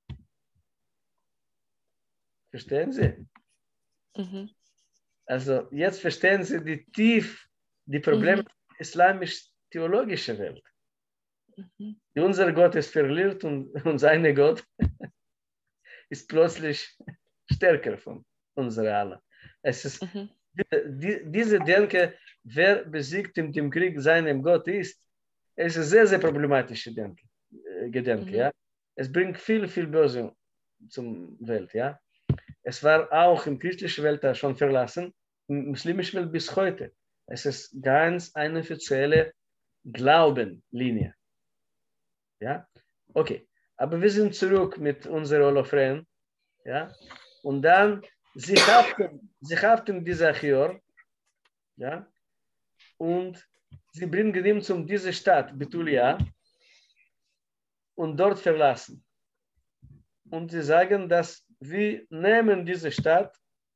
verstehen Sie? Mhm. Also jetzt verstehen Sie die tief, die Probleme Mhm. der islamisch-theologischen Welt. Mhm. Unser Gott ist verliert und, und seine Gott ist plötzlich stärker von unserer Allah. Es ist Mhm. die, diese Denke, wer besiegt in dem Krieg seinem Gott ist, es ist sehr, sehr problematische Denke, äh, Gedanke. Mhm. Ja? Es bringt viel, viel Böse zum Welt. Ja? Es war auch in christlichen Welt schon verlassen, in muslimischen Welt bis heute. Es ist ganz eine offizielle Glaubenlinie. Ja? Okay, aber wir sind zurück mit unserer Holofren. Ja? Und dann, sie haften, sie haften diese Achior, ja? Und sie bringen ihn zu dieser Stadt, Betulia, und dort verlassen. Und sie sagen, dass wir nehmen diese Stadt,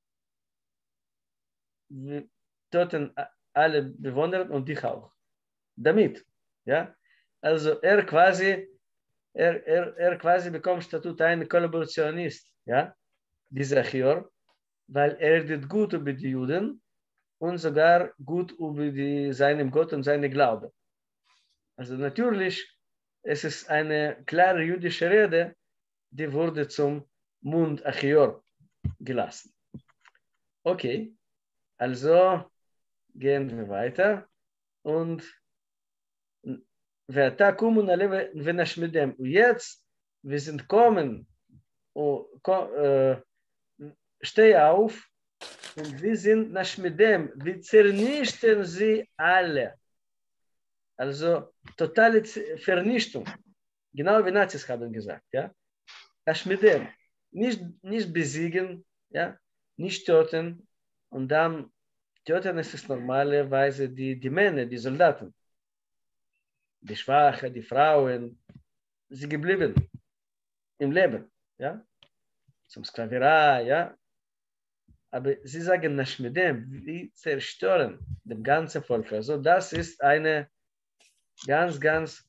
wir töten alle Bewohner und dich auch. Damit, ja? Also er quasi, er, er, er quasi bekommt Statut ein Kollaborationist, ja? Dieser Achior, weil er redet gut über die Juden und sogar gut über die, seinen Gott und seine Glaube. Also natürlich, es ist eine klare jüdische Rede, die wurde zum Mund Achior gelassen. Okay, also gehen wir weiter und ואתה קומו נעלה ונשמידם. Jetzt, wir sind kommen, und, äh, steh auf und wir sind Nashmidem, wir zernichten sie alle. Also totale Vernichtung. Genau wie Nazis haben gesagt, ja. Nashmidem. Nicht, nicht besiegen, ja, nicht töten. Und dann töten ist es normalerweise die, die Männer, die Soldaten. Die Schwachen, die Frauen, sie geblieben im Leben, ja, zum Sklaverei, ja. Aber sie sagen Nashmidem, wir zerstören dem ganzen Volk. Also das ist eine ganz, ganz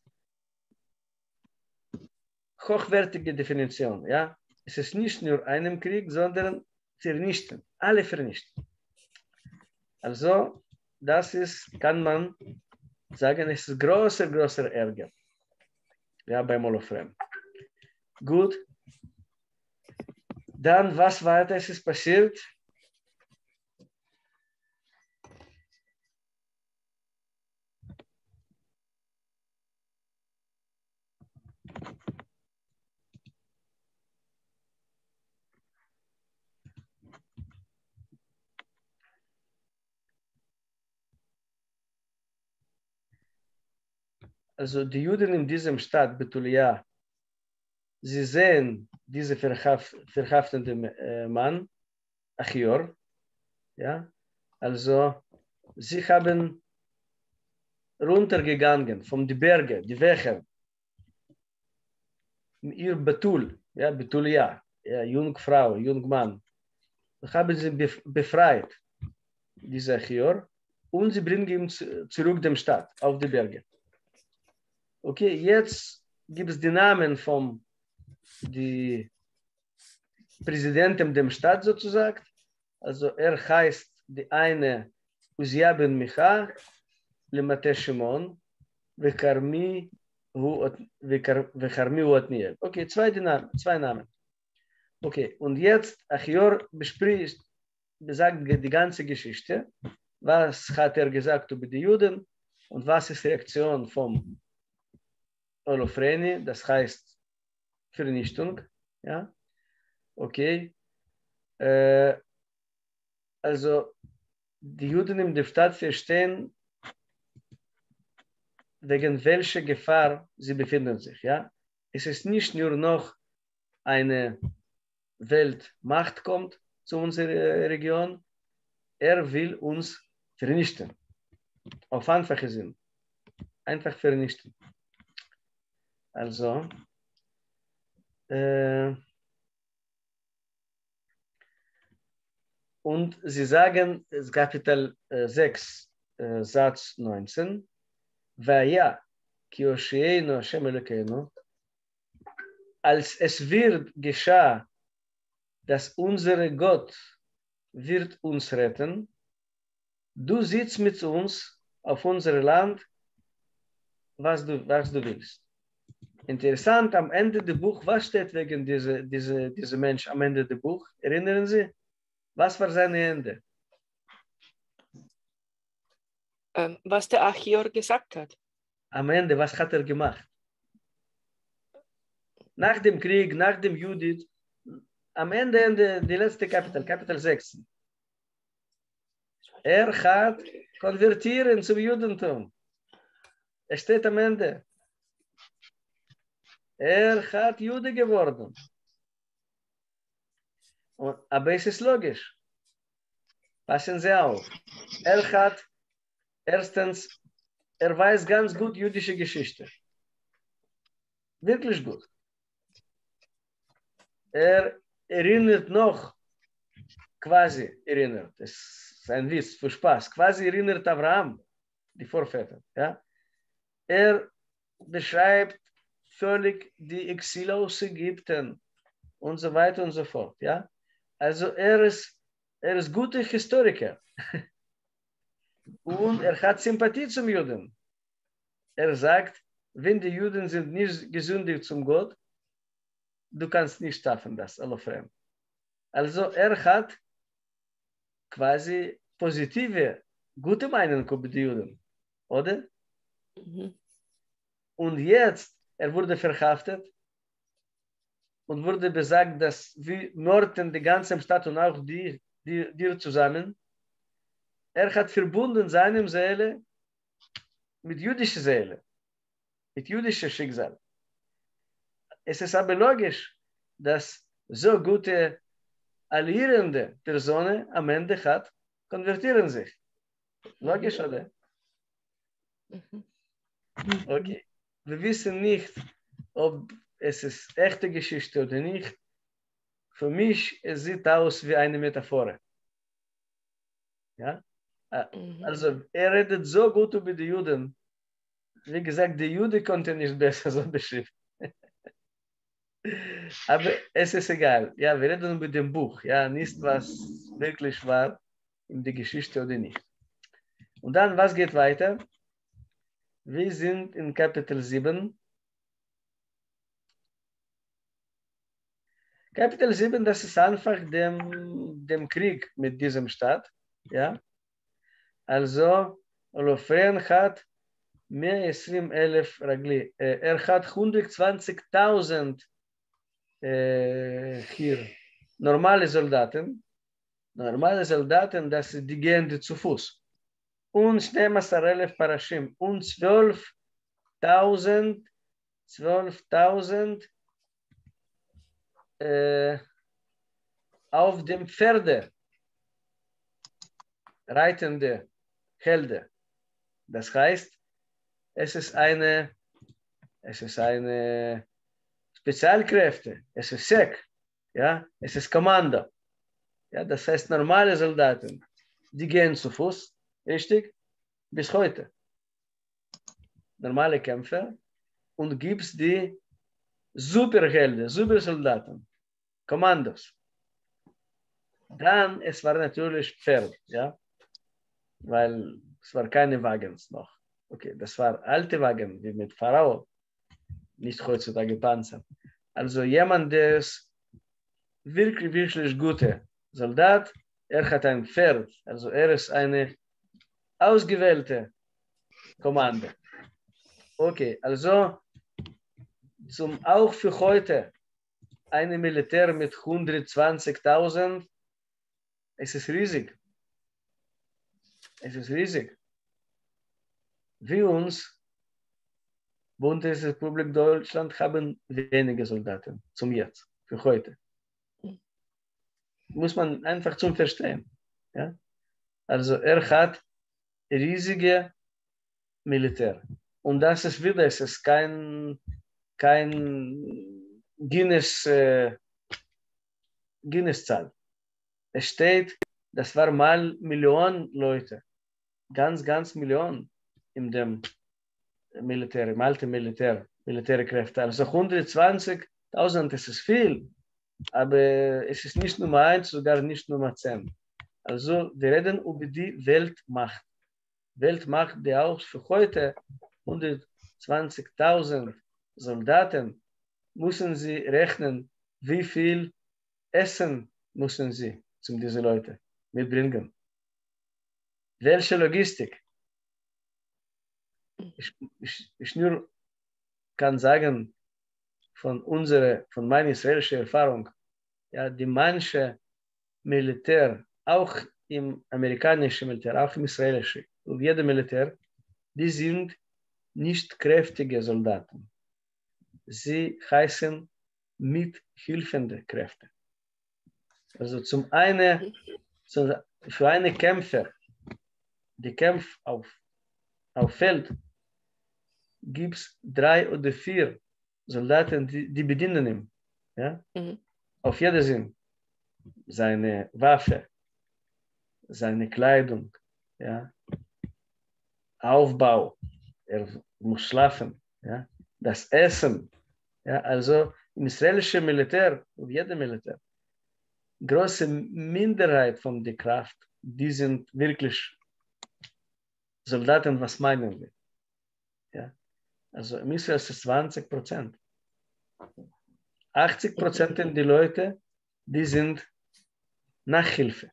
hochwertige Definition, ja. Es ist nicht nur einem Krieg, sondern vernichten, alle vernichten. Also das ist, kann man sagen, es ist großer, großer Ärger, ja, beim Holofren. Gut. Dann, was weiter ist passiert? Also die Juden in diesem Stadt, Betulia, sie sehen diesen verhaft, verhaftenden äh, Mann, Achior, ja, also sie haben runtergegangen von den Bergen, die Wächer, ihr Betul, ja, Betulia, ja, Jungfrau, Jungmann, haben sie befreit, dieser Achior, und sie bringen ihn zurück dem Stadt, auf die Berge. Okay, jetzt gibt es die Namen von die Präsidenten der Stadt sozusagen. Also er heißt die eine Uzia ben Micha, Lemate Shimon, Vecharmi Otniel. Okay, zwei, Namen, zwei Namen. Okay, und jetzt Achior bespricht, besagt die ganze Geschichte. Was hat er gesagt über die Juden Und was ist die Reaktion vom Olofreni? Das heißt Vernichtung. Ja, okay. Äh, also die Juden in der Stadt verstehen, wegen welcher Gefahr sie befinden sich. Ja, es ist nicht nur noch eine Weltmacht kommt zu unserer Region. Er will uns vernichten. Auf einfache Sinn. Einfach vernichten. Also, äh, und sie sagen, Kapitel äh, sechs, äh, Satz neunzehn, Vaya, ki Osheinu Hashem Elokeinu, als es wird geschah, dass unser Gott wird uns retten, du sitzt mit uns auf unserem Land, was du, was du willst. Interessant, am Ende des Buch, was steht wegen dieser diese, diese Mensch am Ende des Buch? Erinnern Sie? Was war sein Ende? Ähm, was der Achior gesagt hat. Am Ende, was hat er gemacht? Nach dem Krieg, nach dem Judith, am Ende, Ende die letzte Kapitel, Kapitel sechs. Er hat konvertiert zum Judentum. Es steht am Ende. Er hat Jude geworden. Und, aber es ist logisch. Passen Sie auf. Er hat erstens, er weiß ganz gut jüdische Geschichte. Wirklich gut. Er erinnert noch, quasi erinnert, es ist ein Witz für Spaß, quasi erinnert Abraham, die Vorväter. Ja? Er beschreibt völlig die Exile aus Ägypten und so weiter und so fort. Ja? Also er ist, er ist guter Historiker. Und er hat Sympathie zum Juden. Er sagt, wenn die Juden sind nicht gesündigt zum Gott, du kannst nicht schaffen das, Olofren. Also er hat quasi positive, gute Meinung über die Juden, oder? Mhm. Und jetzt, er wurde verhaftet und wurde besagt, dass wir morden die ganze Stadt und auch die, die, die zusammen. Er hat verbunden seine Seele mit jüdischer Seele, mit jüdischem Schicksal. Es ist aber logisch, dass so gute alliierende Personen am Ende hat, konvertieren sich. Logisch, oder? Mhm. Okay. Wir wissen nicht, ob es ist echte Geschichte oder nicht. Für mich, es sieht aus wie eine Metaphor. Ja? Also, er redet so gut über die Juden. Wie gesagt, die Juden konnten nicht besser so beschreiben. Aber es ist egal. Ja, wir reden über dem Buch. Ja, nicht was wirklich war in der Geschichte oder nicht. Und dann, was geht weiter? Wir sind in Kapitel sieben. Kapitel sieben, das ist einfach dem, dem Krieg mit diesem Staat. Ja? Also, Olofren hat mehr als zwanzigelf Ragli. Er hat hundertzwanzigtausend äh, hier normale Soldaten. Normale Soldaten, das sind die gehen zu Fuß. Und zwölftausend Parashim. Und zwölftausend zwölftausend äh, auf dem Pferde reitende Helden. Das heißt, es ist eine, es ist eine Spezialkräfte, es ist Sek, ja, es ist Kommando. Ja, das heißt, normale Soldaten, die gehen zu Fuß, richtig, bis heute. Normale Kämpfer und gibt es die Superhelden, Supersoldaten, Kommandos. Dann, es war natürlich Pferd, ja, weil es war keine Wagens noch. Okay, das war alte Wagen, wie mit Pharao, nicht heutzutage Panzer. Also jemand, der ist wirklich, wirklich guter Soldat, er hat ein Pferd, also er ist eine ausgewählte Kommando. Okay, also zum, auch für heute ein Militär mit hundertzwanzigtausend, es ist riesig. Es ist riesig. Wir uns, Bundesrepublik Deutschland, haben wenige Soldaten zum Jetzt, für heute. Muss man einfach zum Verstehen. Ja? Also er hat riesige Militär. Und das ist wieder, es ist kein, kein Guinness, äh, Guinness-Zahl. Es steht, das war mal Millionen Leute. Ganz, ganz Millionen in dem Militär, im alten Militär, Militärkräfte. Also hundertzwanzigtausend, das ist viel, aber es ist nicht Nummer eins, sogar nicht Nummer zehn. Also wir reden über die Weltmacht. Weltmacht, die auch für heute hundertzwanzigtausend Soldaten, müssen sie rechnen, wie viel Essen müssen sie zu diesen Leuten mitbringen. Welche Logistik? Ich, ich, ich nur kann sagen, von unserer, von meiner israelischen Erfahrung, ja, die manche Militär, auch im amerikanischen Militär, auch im israelischen, und jeder Militär, die sind nicht kräftige Soldaten. Sie heißen mithilfende Kräfte. Also zum einen, für einen Kämpfer, die kämpft auf, auf Feld, gibt es drei oder vier Soldaten, die, die bedienen ihn. Ja? Mhm. Auf jeden Sinn. Seine Waffe, seine Kleidung, ja? Aufbau, er muss schlafen, ja? Das Essen. Ja? Also im israelischen Militär, auf jedem Militär, große Minderheit von der Kraft, die sind wirklich Soldaten, was meinen wir? Ja? Also im Israel ist es zwanzig Prozent. achtzig Prozent der Leute, die sind Nachhilfe.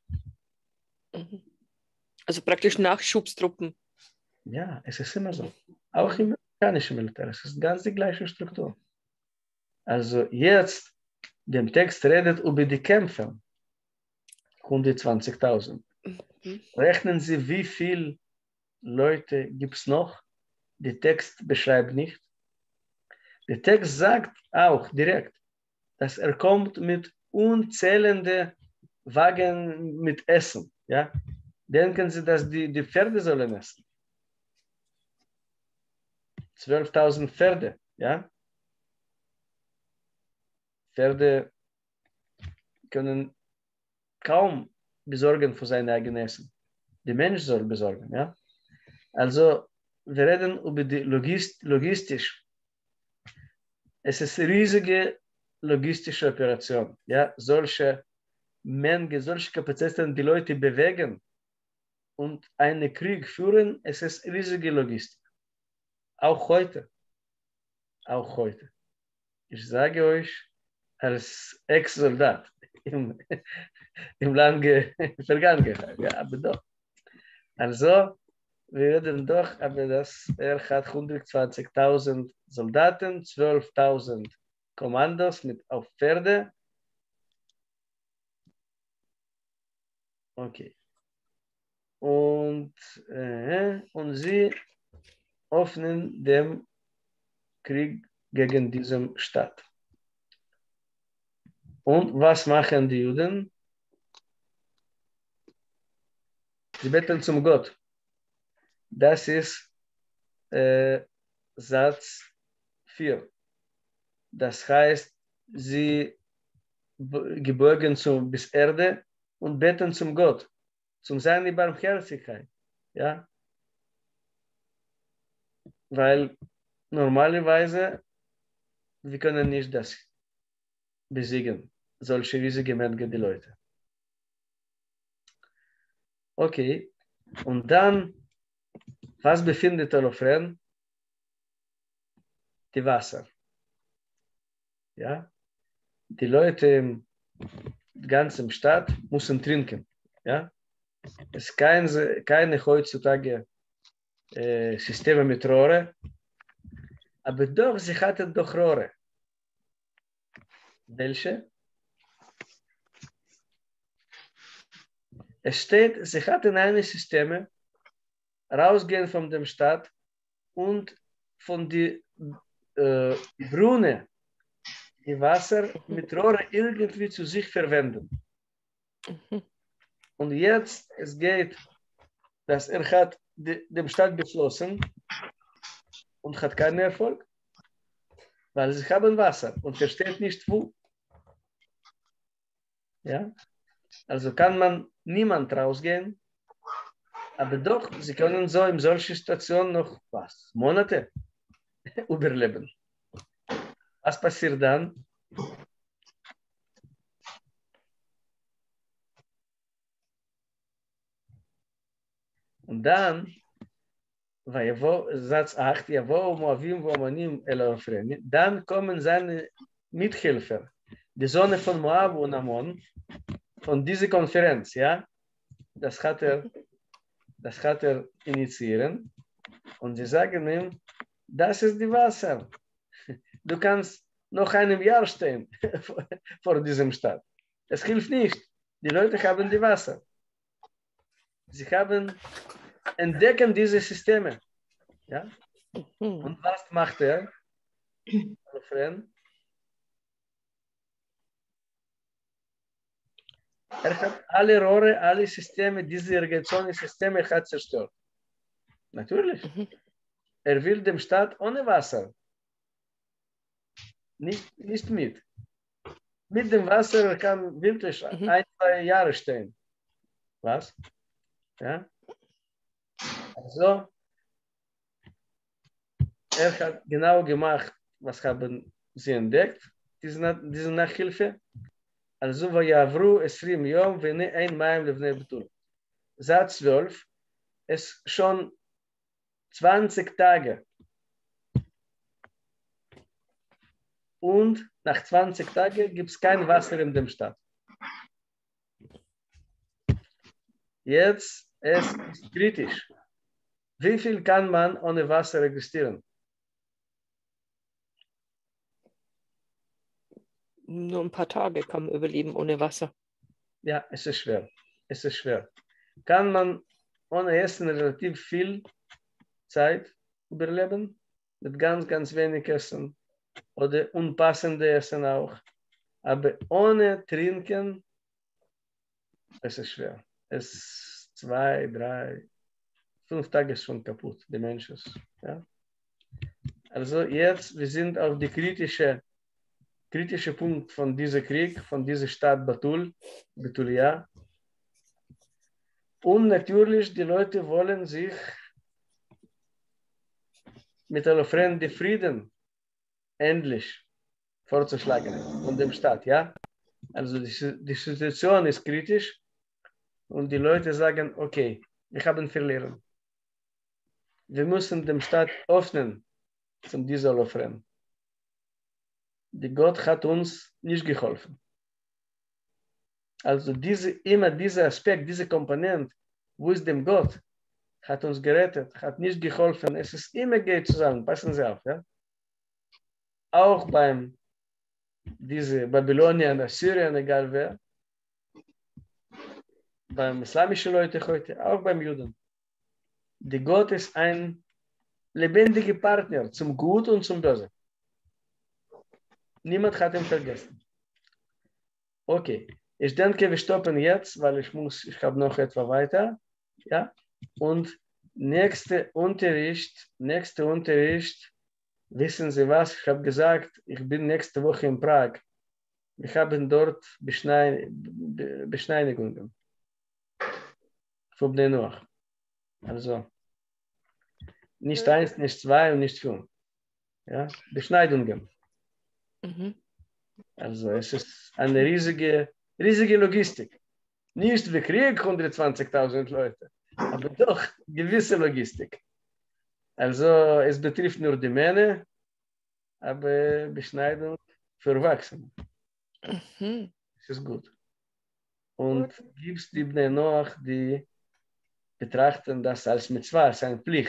Also praktisch Nachschubstruppen. Ja, es ist immer so. Auch im amerikanischen Militär. Es ist ganz die gleiche Struktur. Also jetzt, der Text redet über die Kämpfer. hundertzwanzigtausend. Mhm. Rechnen Sie, wie viele Leute gibt es noch? Der Text beschreibt nicht. Der Text sagt auch direkt, dass er kommt mit unzählenden Wagen mit Essen. Ja? Denken Sie, dass die, die Pferde sollen essen? zwölftausend Pferde. Ja? Pferde können kaum besorgen für sein eigenes Essen. Der Mensch soll besorgen. Ja? Also wir reden über die Logist logistisch. Es ist eine riesige logistische Operation. Ja? Solche Menge, solche Kapazitäten, die Leute bewegen und einen Krieg führen, es ist riesige Logistik. Auch heute. Auch heute. Ich sage euch, als Ex-Soldat im, im lange Vergangenheit. Ja, aber doch. Also, wir reden doch, aber das, er hat hundertzwanzigtausend Soldaten, zwölftausend Kommandos mit auf Pferde. Okay. Und, äh, und sie öffnen den Krieg gegen diese Stadt. Und was machen die Juden? Sie beten zum Gott. Das ist äh, Satz vier. Das heißt, sie gebeugen zum, bis Erde und beten zum Gott, zum seine Barmherzigkeit. Ja? Weil normalerweise wir können nicht das besiegen, solche riesige Menge die Leute. Okay, und dann, was befindet Olofren? Die Wasser. Ja? Die Leute im ganzen Stadt müssen trinken. Ja? Es ist kein, keine heutzutage äh, Systeme mit Rohre, aber doch, sie hatten doch Rohre. Welche? Es steht, sie hatten eine Systeme, rausgehen von dem Stadt und von die äh, Brunnen, die Wasser mit Rohre irgendwie zu sich verwenden. Mhm. Und jetzt, es geht, dass er hat die, dem Stadt beschlossen und hat keinen Erfolg, weil sie haben Wasser und versteht nicht wo. Ja? Also kann man niemand rausgehen, aber doch, sie können so in solchen Situationen noch was, Monate überleben. Was passiert dann? Und dann, Satz acht, dann kommen seine Mithelfer, die Söhne von Moab und Ammon, von dieser Konferenz, ja, das hat er, das hat er initiieren und sie sagen ihm, das ist die Wasser. Du kannst noch einem Jahr stehen vor diesem Stadt. Es hilft nicht. Die Leute haben die Wasser. Sie haben entdecken diese Systeme. Ja? Mhm. Und was macht er? Er hat alle Rohre, alle Systeme, diese Irrigationssysteme hat zerstört. Natürlich. Mhm. Er will dem Staat ohne Wasser. Nicht, nicht mit. Mit dem Wasser kann wirklich Mhm. ein, zwei Jahre stehen. Was? Ja? Also, er hat genau gemacht, was haben sie entdeckt, diese, diese Nachhilfe. Also, ויעברו עשרים יום והנה אין מים לבני בתול. Satz zwölf, es schon zwanzig Tage. Und nach zwanzig Tagen gibt es kein Wasser in dem Stadt. Jetzt es ist kritisch. Wie viel kann man ohne Wasser existieren? Nur ein paar Tage kann man überleben ohne Wasser. Ja, es ist schwer. Es ist schwer. Kann man ohne Essen relativ viel Zeit überleben? Mit ganz, ganz wenig Essen oder unpassende Essen auch. Aber ohne Trinken, es ist schwer. Es ist zwei, drei, fünf Tage ist schon kaputt, die Menschen. Ja? Also jetzt, wir sind auf die kritische, kritische Punkt von diesem Krieg, von dieser Stadt Batul, Betulia. Und natürlich, die Leute wollen sich mit aller Fremde Frieden endlich vorzuschlagen von dem Staat, ja? Also die, die Situation ist kritisch und die Leute sagen, okay, wir haben verloren. Wir müssen den Staat öffnen zum dieser Lofren. Die Gott hat uns nicht geholfen. Also diese, immer dieser Aspekt, diese Komponente, wo ist dem Gott, hat uns gerettet, hat nicht geholfen. Es ist immer geht zusammen, passen Sie auf. Ja? Auch beim diese Babylonier, Assyrien, egal wer, beim islamischen Leute heute, auch beim Juden. Die Gott ist ein lebendiger Partner zum Gut und zum Böse. Niemand hat ihn vergessen. Okay, ich denke, wir stoppen jetzt, weil ich muss, ich habe noch etwa weiter. Ja, und nächste Unterricht, nächste Unterricht, wissen Sie was? Ich habe gesagt, ich bin nächste Woche in Prag. Wir haben dort Beschneinigungen von Bnei Noach. Also nicht eins, nicht zwei und nicht fünf. Ja, Beschneidungen. Mhm. Also es ist eine riesige, riesige Logistik. Nicht wie Krieg, hundertzwanzigtausend Leute, aber doch gewisse Logistik. Also es betrifft nur die Männer, aber Beschneidung für Erwachsene. Mhm. Das ist gut. Und gibt es die Bnei Noach, die betrachten das als Mitzvah, als eine Pflicht.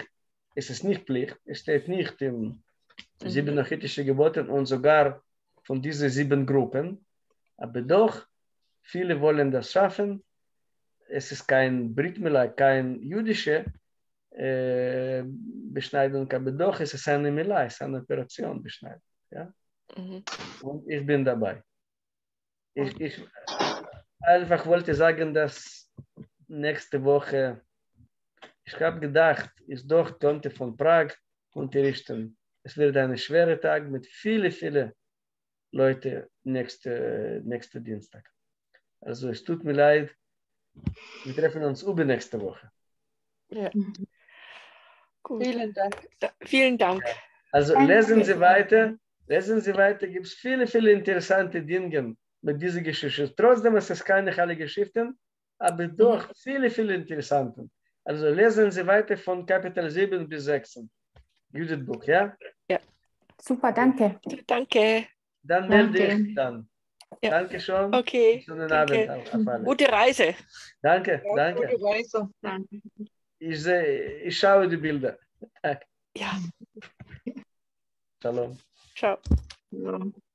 es ist nicht Pflicht, es steht nicht im sieben nochitischen Geboten und sogar von diesen sieben Gruppen, aber doch, viele wollen das schaffen. Es ist kein Brit Mila, kein jüdische äh, Beschneidung, aber doch es ist eine Mila, es ist eine Operation Beschneidung. Ja? Mhm. Und ich bin dabei. Ich, ich einfach wollte sagen, dass nächste Woche, ich habe gedacht, ich doch konnte von Prag unterrichten. Es wird ein schwerer Tag mit vielen, vielen Leuten nächste, nächste Dienstag. Also es tut mir leid, wir treffen uns übernächste Woche. Ja. Gut. Vielen Dank. Da, vielen Dank. Ja. Also lesen Sie weiter, lesen Sie weiter, gibt es viele, viele interessante Dinge mit dieser Geschichte. Trotzdem ist es keine heilige Geschichten, aber doch mhm. viele, viele interessante. Also lesen Sie weiter von Kapitel sieben bis sechzehn. Judith Buch, ja? Ja. Super, danke. Danke. Dann melde ich dann. Ja. Danke schon. Okay. Schönen Danke. Abend auf alle. Gute Reise. Danke, ja, danke. Gute Reise. Danke. Ich, sehe, ich schaue die Bilder. Ja. Shalom. Ciao. Ja.